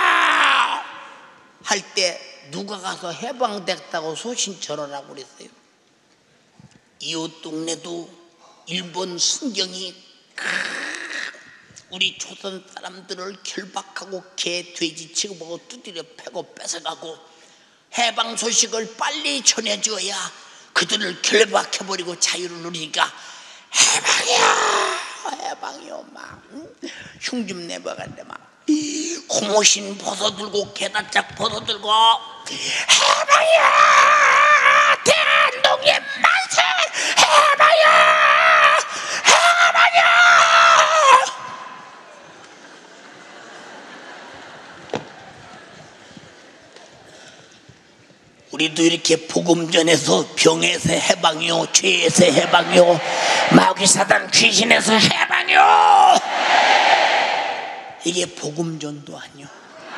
할 때 누가 가서 해방됐다고 소신 전하라고 그랬어요. 이웃 동네도 일본 순경이 우리 조선 사람들을 결박하고 개, 돼지 취급하고 두드려 패고 뺏어가고, 해방 소식을 빨리 전해줘야 그들을 결박해버리고 자유를 누리니까 해방이야 해방이요 막 흉 좀 내봐간데 막 고무신 벗어들고 게다짝 벗어들고 해방이야 대한독립 만세 해방이야 해방이야. 우리도 이렇게 복음 전해서 병에서 해방이요, 죄에서 해방이요, 마귀 사단 귀신에서 해방이요, 이게 복음 전도 아니요.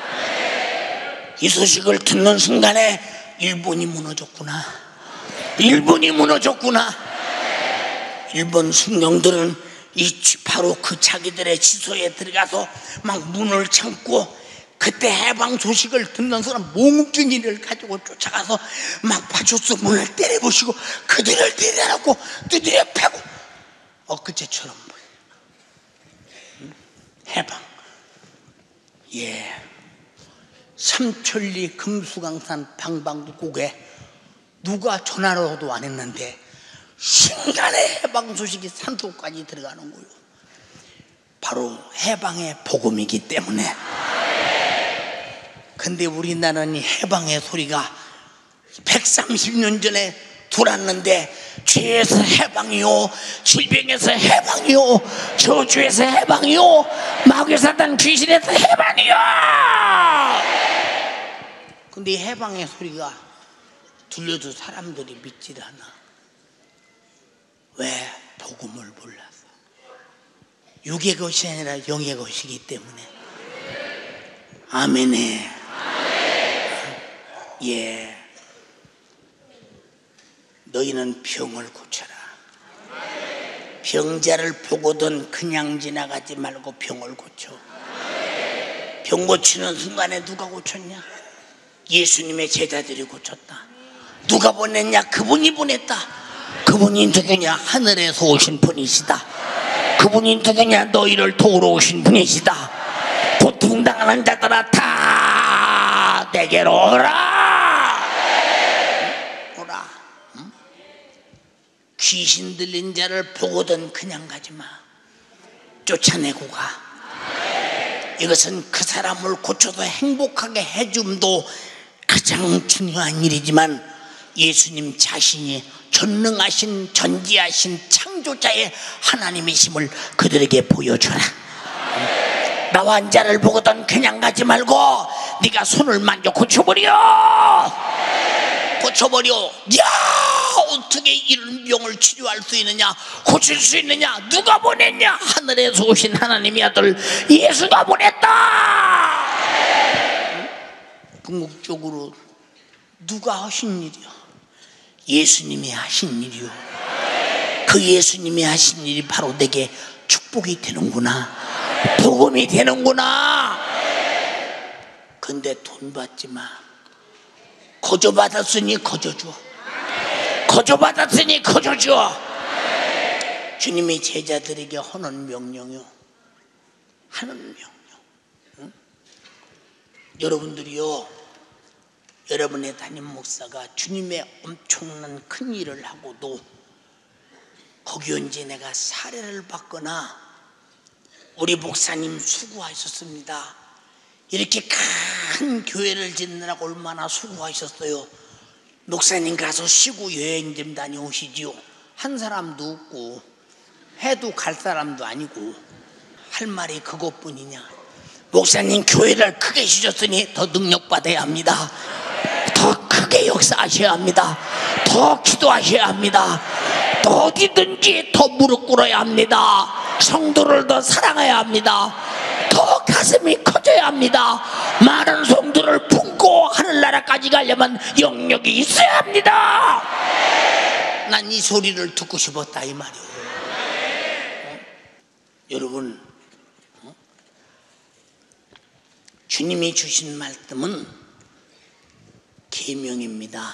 이 소식을 듣는 순간에 일본이 무너졌구나, 일본이 무너졌구나. 일본 순경들은 이 바로 그 자기들의 지소에 들어가서 막 문을 참고, 그때 해방 소식을 듣는 사람 몽둥이를 가지고 쫓아가서 막 파출소 문을 때려보시고 그들을 데려놓고 두드려 패고, 엊그제처럼 해방. 예, 삼천리 금수강산 방방곡곡에 누가 전화로도 안 했는데 순간에 해방 소식이 산소까지 들어가는 거예요. 바로 해방의 복음이기 때문에. 근데 우리나라는 이 해방의 소리가 백삼십 년 전에 들어왔는데, 죄에서 해방이요, 질병에서 해방이요, 저주에서 해방이요, 마귀 사단 귀신에서 해방이요. 근데 이 해방의 소리가 들려도 사람들이 믿질 않아. 왜? 복음을 몰라서. 육의 것이 아니라 영의 것이기 때문에. 아멘에. 예, 너희는 병을 고쳐라. 병자를 보고든 그냥 지나가지 말고 병을 고쳐. 병 고치는 순간에 누가 고쳤냐? 예수님의 제자들이 고쳤다. 누가 보냈냐? 그분이 보냈다. 그분이 누구냐? 하늘에서 오신 분이시다. 그분이 누구냐? 너희를 도우러 오신 분이시다. 고통당하는 자들아 다 내게로 오라. 오라. 응? 귀신 들린 자를 보거든 그냥 가지마. 쫓아내고 가. 이것은 그 사람을 고쳐서 행복하게 해줌도 가장 중요한 일이지만 예수님 자신이 전능하신 전지하신 창조자의 하나님이심을 그들에게 보여줘라. 나와 한 자를 보거든 그냥 가지 말고 네가 손을 만져 고쳐버려. 고쳐버려. 야, 어떻게 이런 병을 치료할 수 있느냐, 고칠 수 있느냐? 누가 보냈냐? 하늘에서 오신 하나님의 아들 예수가 보냈다. 궁극적으로 누가 하신 일이야? 예수님이 하신 일이요. 그 예수님이 하신 일이 바로 내게 축복이 되는구나, 복음이 되는구나. 근데 돈 받지 마. 거저 받았으니 거저 줘. 거저 받았으니 거저 줘. 주님이 제자들에게 하는 명령이요, 하는 명령. 응? 여러분들이요, 여러분의 담임 목사가 주님의 엄청난 큰 일을 하고도 거기 언제 내가 사례를 받거나 우리 목사님 수고하셨습니다, 이렇게 큰 교회를 짓느라고 얼마나 수고하셨어요, 목사님 가서 쉬고 여행 좀 다녀오시지요, 한 사람도 없고 해도 갈 사람도 아니고 할 말이 그것뿐이냐? 목사님 교회를 크게 지셨으니 더 능력받아야 합니다. 더 크게 역사하셔야 합니다. 더 기도하셔야 합니다. 더 어디든지 더 무릎 꿇어야 합니다. 성도를 더 사랑해야 합니다. 더 가슴이 커져야 합니다. 많은 성도를 품고 하늘나라까지 가려면 영역이 있어야 합니다. 난 이 소리를 듣고 싶었다 이 말이에요. 어? 여러분, 어? 주님이 주신 말씀은 계명입니다.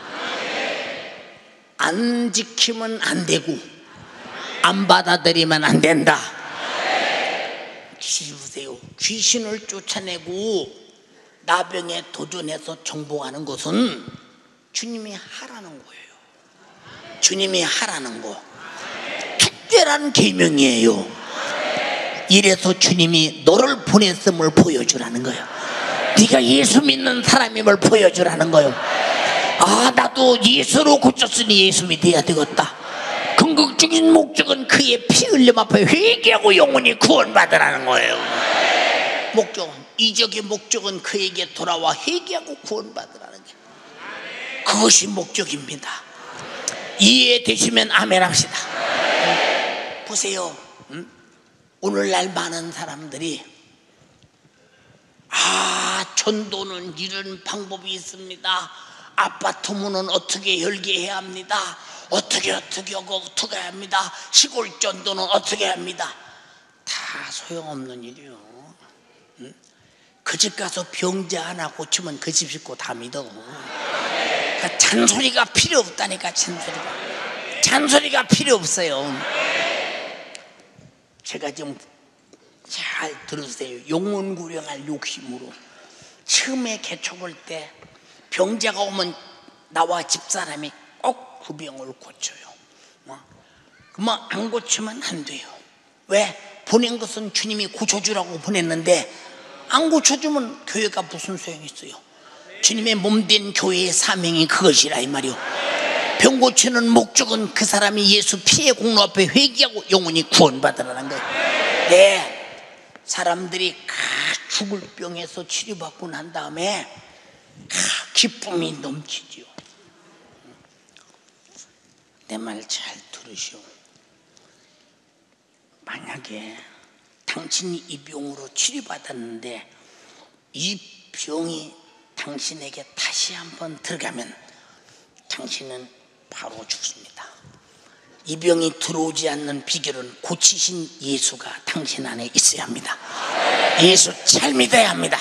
안 지키면 안 되고 안 받아들이면 안 된다. 보세요. 귀신을 쫓아내고 나병에 도전해서 정복하는 것은 주님이 하라는 거예요. 주님이 하라는 거. 특별한 계명이에요. 이래서 주님이 너를 보냈음을 보여주라는 거예요. 네가 예수 믿는 사람임을 보여주라는 거예요. 아, 나도 예수로 고쳤으니 예수 믿어야 되겠다. 궁극적인 목적은 그의 피 흘림 앞에 회개하고 영원히 구원받으라는 거예요. 목적은, 이적의 목적은 그에게 돌아와 회개하고 구원받으라는 게, 그것이 목적입니다. 이해되시면 아멘 합시다. 보세요. 음? 오늘날 많은 사람들이 아, 전도는 이런 방법이 있습니다. 아파트 문은 어떻게 열게 해야 합니다. 어떻게 어떻게 하고 어떻게 합니다. 시골 전도는 어떻게 합니다. 다 소용없는 일이요. 응? 그 집 가서 병자 하나 고치면 그 집 식구 다 믿어. 그러니까 잔소리가 필요 없다니까. 잔소리가 잔소리가 필요 없어요. 제가 좀 잘 들으세요. 용원구령할 욕심으로 처음에 개척할 때 병자가 오면 나와 집사람이 꼭 그 병을 고쳐요. 뭐, 그만 안 고치면 안 돼요. 왜? 보낸 것은 주님이 고쳐주라고 보냈는데 안 고쳐주면 교회가 무슨 소용이 있어요? 주님의 몸된 교회의 사명이 그것이라 이 말이요. 병 고치는 목적은 그 사람이 예수 피의 공로 앞에 회개하고 영원히 구원받으라는 거예요. 네, 사람들이 죽을 병에서 치료받고 난 다음에 기쁨이 넘치지요. 내 말 잘 들으시오. 만약에 당신이 이 병으로 치료받았는데 이 병이 당신에게 다시 한번 들어가면 당신은 바로 죽습니다. 이 병이 들어오지 않는 비결은 고치신 예수가 당신 안에 있어야 합니다. 예수 잘 믿어야 합니다.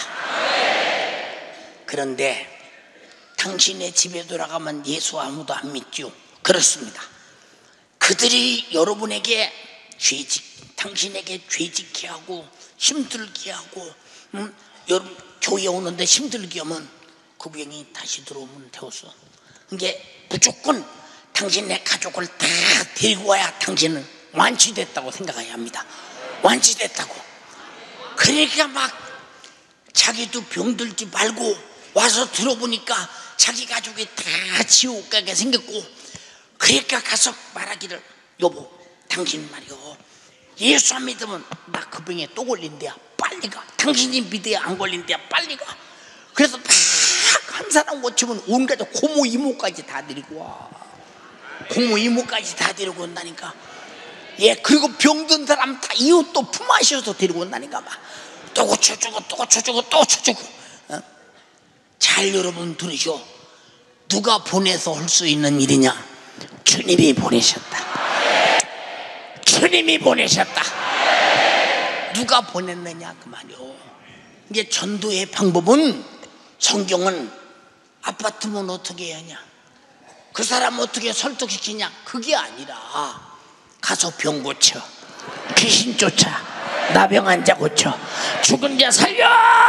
그런데 당신의 집에 돌아가면 예수 아무도 안 믿죠. 그렇습니다. 그들이 여러분에게 죄직, 당신에게 죄직케 하고 힘들게 하고, 음? 여러분 교회 오는데 힘들게 하면 그 병이 다시 들어오면 되었어. 이게 무조건 당신의 가족을 다 데리고 와야 당신은 완치됐다고 생각해야 합니다. 완치됐다고. 그러니까 막 자기도 병들지 말고 와서 들어보니까 자기 가족이 다 지옥 가게 생겼고, 그러니까 가서 말하기를, 여보 당신 말이요, 예수 안 믿으면 나 그 병에 또 걸린대야, 빨리 가. 당신이 믿어야 안 걸린대야, 빨리 가. 그래서 막 한 사람 고치면 온 가족 고모 이모까지 다 데리고 와. 고모 이모까지 다 데리고 온다니까. 예, 그리고 병든 사람 다 이웃도 품앗이어서 데리고 온다니까. 막 또 고쳐주고 또 고쳐주고 또 고쳐주고. 어? 잘 여러분 들으시오. 누가 보내서 할 수 있는 일이냐? 주님이 보내셨다. 주님이 보내셨다. 누가 보냈느냐 그 말이오. 이제 전도의 방법은, 성경은 아파트면 어떻게 하냐, 그 사람 어떻게 설득시키냐, 그게 아니라 가서 병 고쳐, 귀신 쫓아, 나병 환자 고쳐, 죽은 자 살려.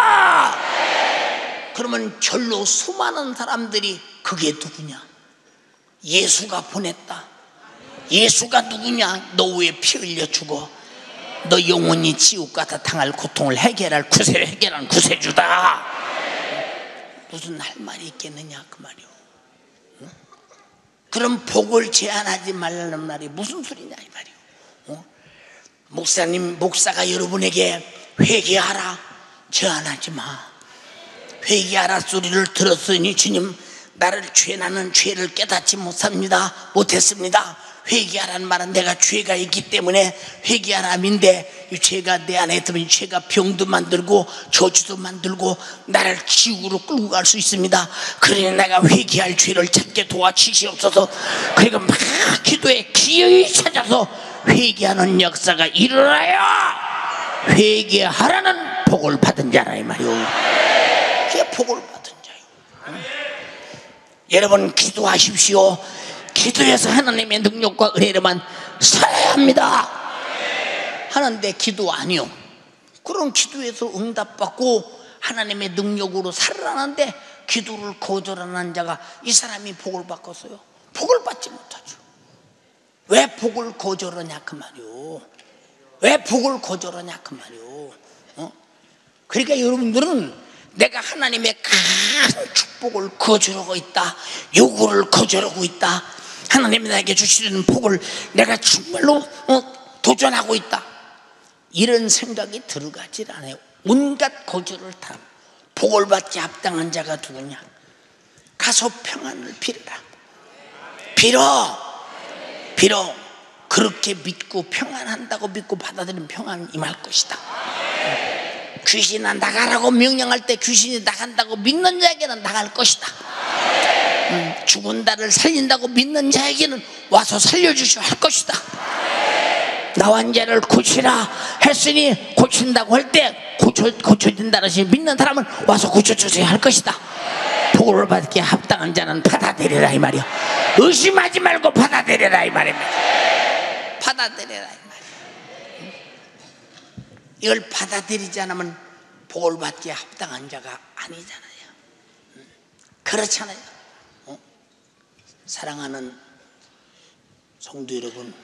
그러면 절로 수많은 사람들이, 그게 누구냐? 예수가 보냈다. 예수가 누구냐? 너 왜 피 흘려 죽어? 너 영원히 지옥 가다 당할 고통을 해결할 구세를 해결한 구세주다. 무슨 할 말이 있겠느냐 그 말이오. 응? 그럼 복을 제한하지 말라는 말이 무슨 소리냐 이 말이오. 어? 목사님, 목사가 여러분에게 회개하라, 제한하지 마. 회개하라 소리를 들었으니 주님, 나를 죄, 나는 죄를 깨닫지 못합니다, 못했습니다. 회개하라는 말은 내가 죄가 있기 때문에 회개하라인데, 이 죄가 내 안에 있으면 죄가 병도 만들고 저주도 만들고 나를 지옥으로 끌고 갈 수 있습니다. 그러니 내가 회개할 죄를 찾게 도와주시옵소서. 그리고 막 기도에 기어이 찾아서 회개하는 역사가 일어나야 회개하라는 복을 받은 자라 이 말이오. 그게 복을 받은 자요. 응? 여러분 기도하십시오. 기도해서 하나님의 능력과 은혜로만 살아야 합니다. 하는데 기도 아니요. 그럼 기도해서 응답받고 하나님의 능력으로 살아나는데 기도를 거절하는 자가, 이 사람이 복을 받겠어요? 복을 받지 못하죠. 왜 복을 거절하냐 그 말이요. 왜 복을 거절하냐 그 말이요. 어? 그러니까 여러분들은 내가 하나님의 큰 축복을 거절하고 있다, 요구를 거절하고 있다, 하나님이 나에게 주시는 복을 내가 정말로 어, 도전하고 있다, 이런 생각이 들어가질 않아요. 온갖 거절을 다. 복을 받기 합당한 자가 누구냐? 가서 평안을 빌어라. 빌어, 빌어. 그렇게 믿고 평안한다고 믿고 받아들이면 평안 임할 것이다. 귀신아 나가라고 명령할 때 귀신이 나간다고 믿는 자에게는 나갈 것이다. 음, 죽은 자를 살린다고 믿는 자에게는 와서 살려주시오 할 것이다. 나한 자를 고치라 했으니 고친다고 할 때 고쳐, 고쳐진다는 것을 믿는 사람은 와서 고쳐주세요 할 것이다. 복을 받기에 합당한 자는 받아들여라 이 말이야. 의심하지 말고 받아들여라 이 말입니다. 받아들여라 이 말이야. 이걸 받아들이지 않으면 복을 받기에 합당한 자가 아니잖아요. 그렇잖아요. 어? 사랑하는 성도 여러분,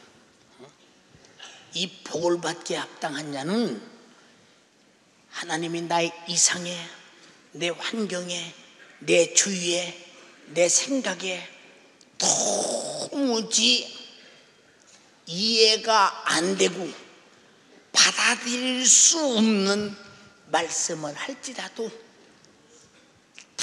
이 복을 받기에 합당한 자는 하나님이 나의 이상에, 내 환경에, 내 주위에, 내 생각에 도무지 이해가 안 되고 받아들일 수 없는 말씀을 할지라도 다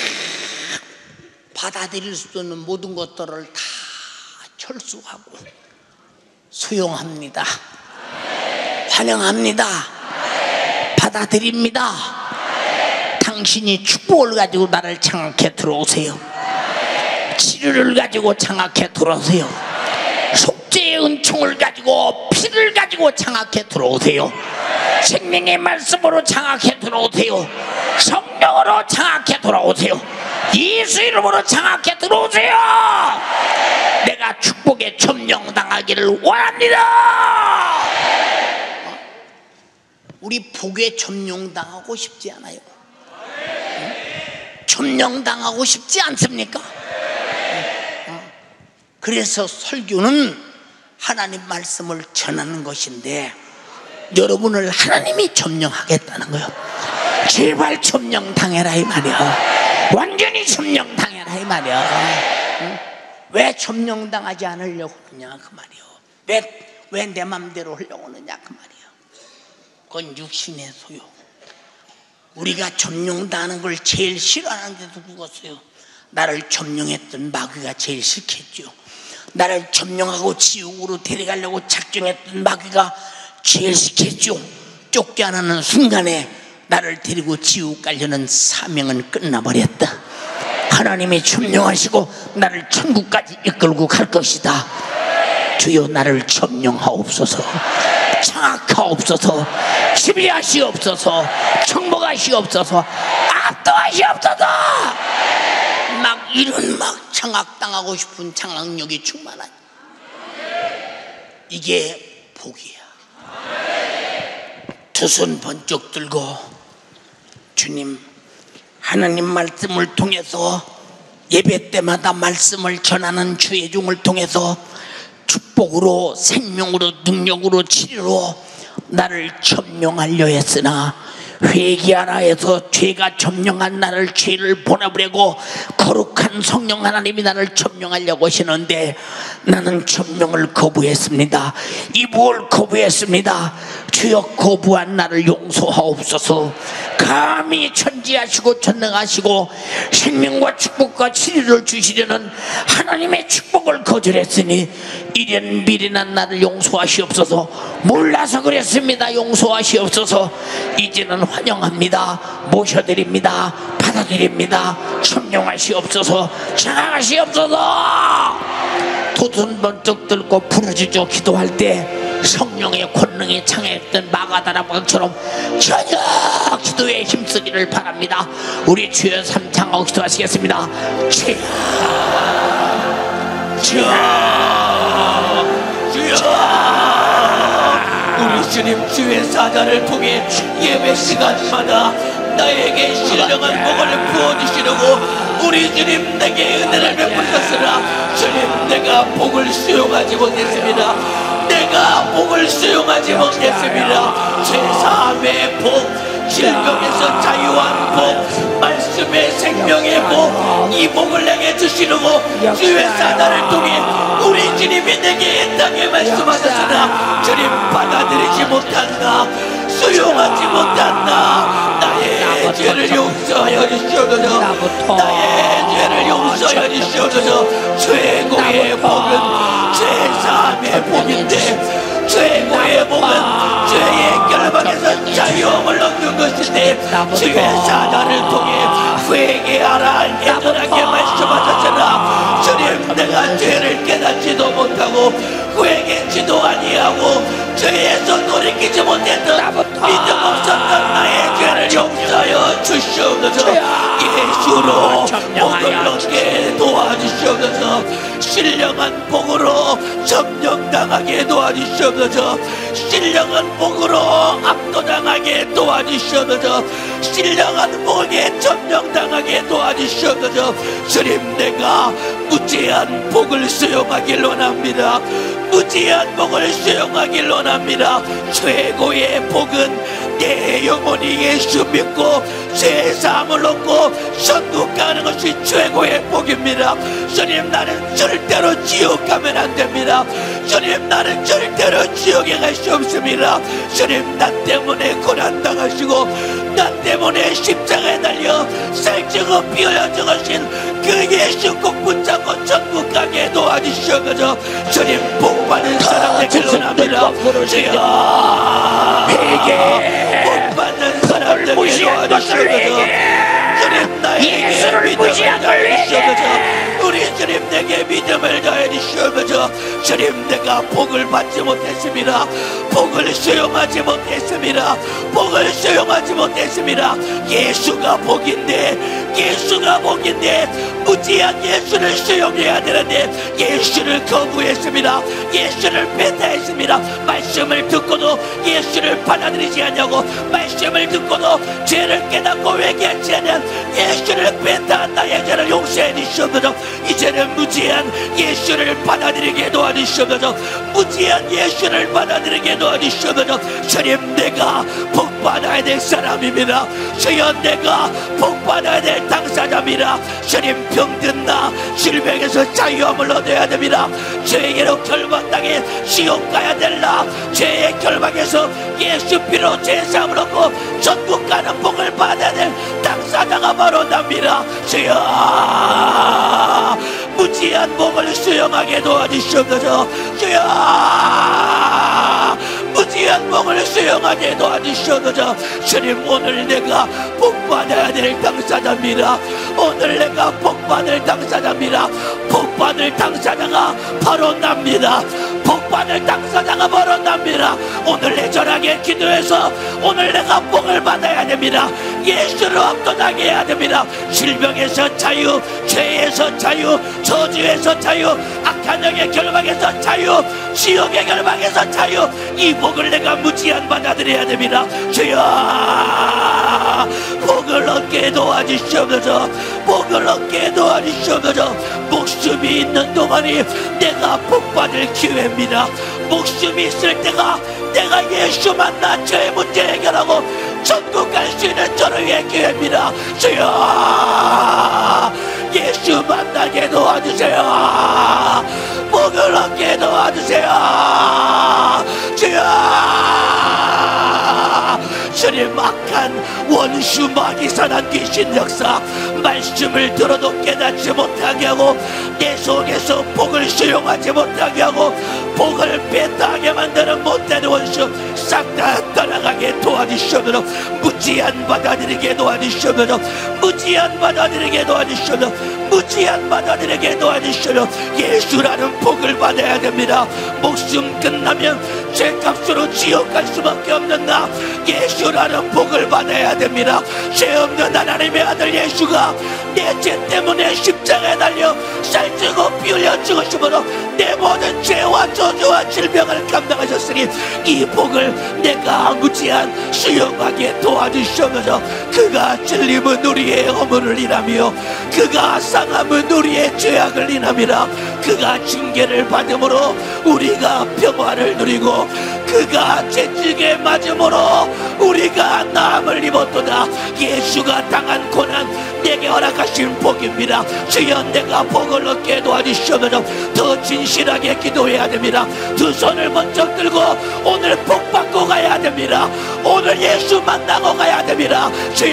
받아들일 수 있는 모든 것들을 다 철수하고 수용합니다. 환영합니다. 받아들입니다. 당신이 축복을 가지고 나를 장악해 들어오세요. 치료를 가지고 장악해 들어오세요. 속죄의 은총을 가지고, 피를 가지고 장악해 들어오세요. 생명의 말씀으로 장악해 들어오세요. 성령으로 장악해 들어오세요. 예수 이름으로 장악해 들어오세요. 내가 축복에 점령당하기를 원합니다. 우리 복에 점령당하고 싶지 않아요? 점령당하고 싶지 않습니까? 그래서 설교는 하나님 말씀을 전하는 것인데 여러분을 하나님이 점령하겠다는 거예요. 제발 점령당해라 이 말이야. 완전히 점령당해라 이 말이야. 왜 점령당하지 않으려고 하느냐 그 말이요. 왜, 왜 내 맘대로 하려고 하느냐 그 말이요. 그건 육신의 소유. 우리가 점령당하는 걸 제일 싫어하는데도 누구겠어요? 나를 점령했던 마귀가 제일 싫겠죠. 나를 점령하고 지옥으로 데려가려고 작정했던 마귀가 제일 싫겠죠. 쫓겨나는 순간에 나를 데리고 지옥 가려는 사명은 끝나버렸다. 하나님이 점령하시고 나를 천국까지 이끌고 갈 것이다. 주여 나를 점령하옵소서, 장악하옵소서, 지배하시옵소서, 정복하시옵소서, 압도하시옵소서. 막 이런 막 장악당하고 싶은 장악력이 충만한 이게 복이야. 두 손 번쩍 들고 주님, 하나님 말씀을 통해서 예배 때마다 말씀을 전하는 주의 종을 통해서 축복으로 생명으로 능력으로 치료로 나를 점령하려 했으나 회개하라 해서 죄가 점령한 나를 죄를 보내버리고 거룩한 성령 하나님이 나를 점령하려고 하시는데 나는 점령을 거부했습니다. 이복을 거부했습니다. 주여 거부한 나를 용서하옵소서. 감히 천지하시고 전능하시고 생명과 축복과 치료를 주시려는 하나님의 축복을 거절했으니 이런 미련한 나를 용서하시옵소서. 몰라서 그랬습니다. 용서하시옵소서. 이제는 환영합니다. 모셔드립니다. 받아드립니다. 점령하시옵소서. 장하시옵소서. 두 손 번쩍 들고 부르짖어 기도할 때 성령의 권능이 창했던 마가다락방처럼 전혀 기도에 힘쓰기를 바랍니다. 우리 주여 삼창하고 기도하시겠습니다. 주여, 주여, 주여. 우리 주님 주의 사자를 통해 예배 시간마다 나에게 신령한 복을 부어주시려고 우리 주님 내게 은혜를 베푸셨으나 주님 내가 복을 수용하지 못했습니다. 내가 복을 수용하지 못했습니다. 제사함의 복, 질병에서 자유한 복, 말씀의 생명의 복, 이 복을 내게 주시려고 주의 사자를 통해 우리 주님이 내게 이 땅에 말씀하셨으나 주님 받아들이지 못한다, 수용하지 못한다. 나의 죄를 용서하여 주시옵소서. 나의 죄를 용서하여 주시옵소서. 최고의 복은 제사함의 복인데 최고의 복은 죄의 결박에서 자유함을 얻는 것인데 주의 사자를 통해 회개하라 애절하게 말씀하셨으나 주님 내가 죄를 깨닫지도 못하고 회개치도 아니하고 죄에서 돌이키지 못했던 믿음 없었던 나의 죄를 용서하여 주시옵소서. 예수로 복을 얻게 도와주시옵소서. 신령한 복으로 점령당하게 도와주시옵소서. 신령한 복으로 압도당하게 도와주시옵소서. 신령한 복에 점령당하게 도와주시옵소서. 주님 내가 무제한 복을 수용하길 원합니다. 무제한 복을 수용하길 원합니다. 최고의 복은 내 영혼이 예수 믿고 죄사함을 얻고 천국 가는 것이 최고의 복입니다. 주님 나는 절대로 지옥 가면 안 됩니다. 주님 나는 절대로 지옥에 갈 수 없습니다. 주님 나 때문에 고난당하시고 나 때문에 십자가에 달려 살찌고 삐어져 죽으신 그 예수 꼭 붙잡고 천국 가게 도와주시옵소서. 주님 복받은 사람 되길 원합니다. 주여 회개 복받는 사람 되길 도와주시옵소서. 주님 나에게 믿음을 더해 주시옵소서. 우리 주님 내게 믿음을 더해 주시옵소서. 주님 내가 복을 받지 못했습니다. 복을 수용하지 못했습니다. 복을 수용하지 못했습니다. 예수가 복인데 예수가 복인데 무지한 예수를 수용해야 되는데 예수를 거부했습니다. 예수를 배타했습니다. 말씀을 듣고도 예수를 받아들이지 않냐고, 말씀을 듣고도 죄를 깨닫고 회개하지 않는 예수를 배타한 나의 죄를 용서해 주시옵소서. 이제는 무지한 예수를 받아들이게 도와주시옵소서. 무지한 예수를 받아들이게 도와주시옵소서. 주님, 내가 복받아야 될 사람입니다. 주여, 내가 복받아야 될 당사자입니다. 주님, 병든 나 질병에서 자유함을 얻어야 됩니다. 죄로 결박당해 지옥 가야 될라 죄의 결박에서 예수 피로 죄사함을 얻고 전국 가는 복을 받아야 될 당사자가 바로 납니다. 주여, 무지한 복을 수용하게 도와주시옵소서. 주여, 무지한 복을 수용하게 도와주시옵소서. 주님, 오늘 내가 복받아야 될 당사자입니다. 오늘 내가 복받을 당사자입니다. 복받을 당사자가 바로 납니다. 복받을 당사자가 바로 납니다. 오늘 애절하게 기도해서 오늘 내가 복을 받아야 됩니다. 예수를 압도하게 해야 됩니다. 질병에서 자유, 죄에서 자유, 저주에서 자유, 악한 영의 결박에서 자유, 지옥의 결박에서 자유, 이 복을 내가 무지한 받아들여야 됩니다. 주여, 복을 얻게 도와주시옵소서. 복을 얻게 도와주시옵소서. 목숨이 있는 동안이 내가 복받을 기회입니다. 목숨이 있을 때가 내가 예수 만나 죄의 문제 해결하고 천국 갈 수 있는 저를 기회입니다. 주여, 예수 만나게 도와주세요. 복을 얻게 도와주세요. 주여, 주님, 악한 원수 마귀사단 귀신 역사, 말씀을 들어도 깨닫지 못하게 하고 내 속에서 복을 수용하지 못하게 하고 복을 배타하게 만드는 못된 원수 싹 다 떠나가게 도와주시옵소서. 무지한 받아들이게 도와주시옵소서. 무지한 받아들이게 도와주시옵소서. 무지한 받아들이게 도와주시옵소서. 예수라는 복을 받아야 됩니다. 목숨 끝나면 죄값으로 지옥 갈 수밖에 없는 나 예수라는 복을 받아야 됩니다. 죄 없는 하나님의 아들 예수가 내 죄 때문에 십자가에 달려 살찌고 피 흘려 죽으심으로 내 모든 죄와 저주와 질병을 감당하셨으니 이 복을 내가 무지한 수용하게 도와주시옵소서. 그가 찔림은 우리의 허물을 인하며 그가 상함은 우리의 죄악을 인함이라. 그가 징계를 받음으로 우리가 평화를 누리고 그가 채찍에 맞음으로 우리가 나음을 입었도다. 예수가 당한 고난 내게 허락하신 복입니다. 주여, 내가 복을 얻게 도와주시옵소서. 더 진실하게 기도해야 됩니다. 두 손을 번쩍 들고 오늘 복 받고 가야 됩니다. 오늘 예수 만나고 가야 됩니다.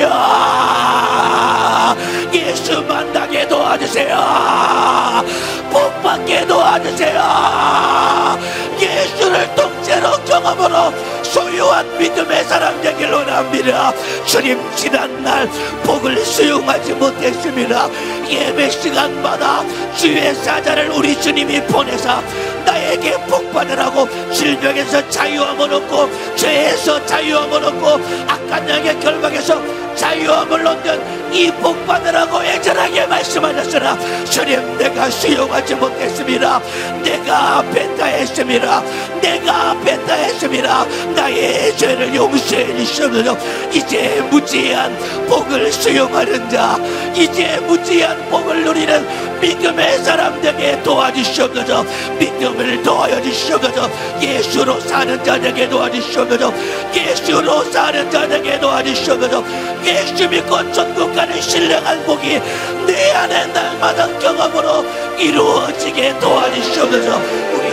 주여, 예수 만나게 도와주세요. 복 받게 도와주세요. 예수를 통째로 경험으로 소유한 믿음의 사람 되길 원합니다. 주님, 지난날 복을 수용하지 못했습니다. 예배 시간마다 주의 사자를 우리 주님이 보내사 나에게 복 받으라고 질병에서 자유함을 얻고 죄에서 자유함을 얻고 악한 영의 결박에서 자유함을 얻는 이 복 받으라고 애절하게 말씀하셨으나 주님, 내가 수용하지 못했습니다. 내가 배타했습니다. 내가 배타했습니다. 나의 죄를 용서해 주시옵소서. 이제 무지한 복을 수용하는 자, 이제 무지한 복을 누리는 믿음의 사람들에게 도와주시옵소서. 믿음을 도와여 주시옵소서. 예수로 사는 자들에게 도와주시옵소서. 예수로 사는 자들에게 도와주시옵소서. 예수 믿고 천국 가는 신령한 복이 내 안에 날마다 경험으로 이루어지게 도와주시옵소서. 우리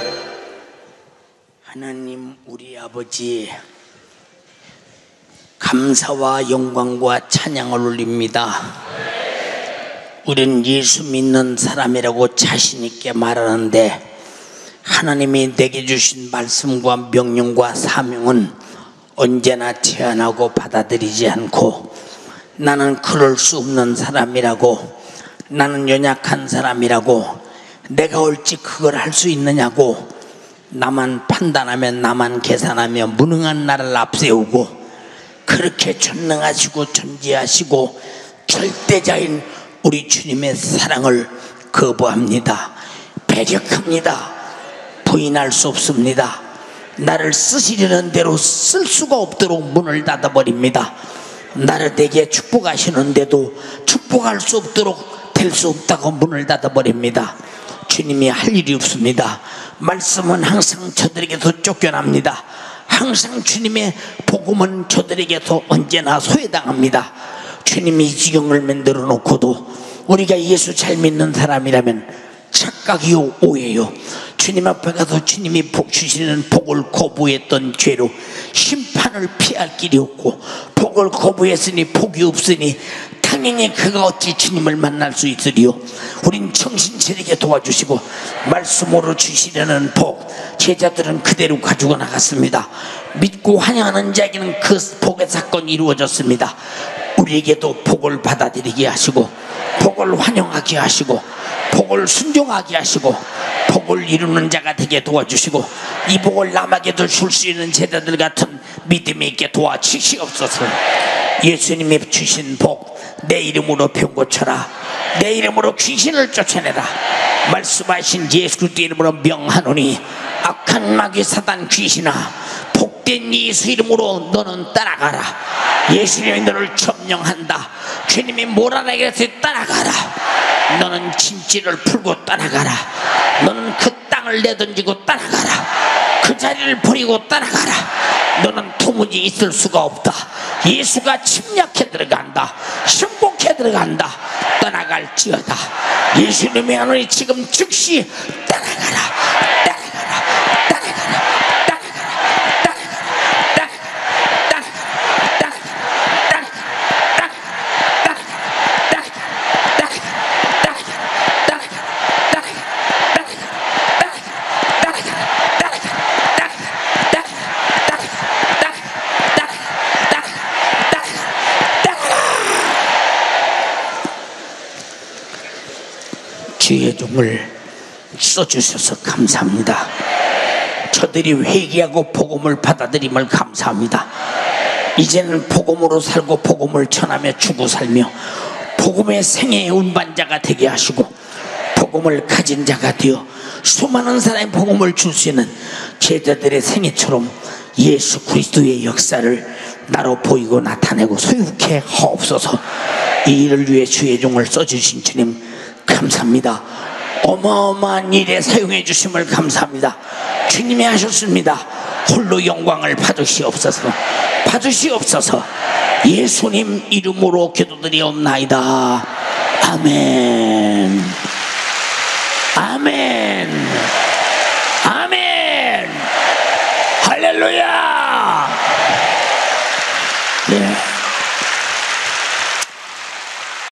하나님, 우리 아버지, 감사와 영광과 찬양을 올립니다. 우린 예수 믿는 사람이라고 자신 있게 말하는데 하나님이 내게 주신 말씀과 명령과 사명은 언제나 제한하고 받아들이지 않고 나는 그럴 수 없는 사람이라고, 나는 연약한 사람이라고, 내가 어찌 그걸 할 수 있느냐고 나만 판단하며 나만 계산하며 무능한 나를 앞세우고 그렇게 전능하시고 존재하시고 절대자인 우리 주님의 사랑을 거부합니다. 배격합니다. 부인할 수 없습니다. 나를 쓰시려는 대로 쓸 수가 없도록 문을 닫아버립니다. 나를 내게 축복하시는데도 축복할 수 없도록 될 수 없다고 문을 닫아버립니다. 주님이 할 일이 없습니다. 말씀은 항상 저들에게서 쫓겨납니다. 항상 주님의 복음은 저들에게서 언제나 소외당합니다. 주님이 이 지경을 만들어 놓고도 우리가 예수 잘 믿는 사람이라면 착각이요 오해요. 주님 앞에 가서 주님이 복 주시는 복을 거부했던 죄로 심판을 피할 길이 없고, 복을 거부했으니 복이 없으니 당연히 그가 어찌 주님을 만날 수 있으리요. 우린 정신 차리게 도와주시고 말씀으로 주시려는 복, 제자들은 그대로 가지고 나갔습니다. 믿고 환영하는 자에게는 그 복의 사건이 이루어졌습니다. 우리에게도 복을 받아들이게 하시고 복을 환영하게 하시고 복을 순종하게 하시고 복을 이루는 자가 되게 도와주시고 이 복을 남에게도 줄 수 있는 제자들 같은 믿음이 있게 도와주시옵소서. 예수님이 주신 복, 내 이름으로 병 고쳐라, 내 이름으로 귀신을 쫓아내라, 말씀하신 예수 그리스도 이름으로 명하노니 악한 마귀 사단 귀신아, 복된 예수 이름으로 너는 따라가라. 예수님이 너를 점령한다. 주님이 뭐라라 해서 따라가라. 너는 진지를 풀고 따라가라. 너는 그 땅을 내던지고 따라가라. 그 자리를 버리고 따라가라. 너는 도무지 있을 수가 없다. 예수가 침략해 들어간다. 승복해 들어간다. 떠나갈지어다. 예수님이 하노니 지금 즉시 따라가라. 따라가라. 따라가라. 주의 종을 써주셔서 감사합니다. 저들이 회개하고 복음을 받아들임을 감사합니다. 이제는 복음으로 살고 복음을 전하며 주고 살며 복음의 생애의 운반자가 되게 하시고 복음을 가진 자가 되어 수많은 사람의 복음을 줄 수 있는 제자들의 생애처럼 예수 그리스도의 역사를 나로 보이고 나타내고 소유케 하옵소서. 이 일을 위해 주의 종을 써주신 주님 감사합니다. 어마어마한 일에 사용해 주심을 감사합니다. 주님이 하셨습니다. 홀로 영광을 받으시옵소서. 받으시옵소서. 예수님 이름으로 기도드리옵나이다. 아멘. 아멘. 아멘. 할렐루야.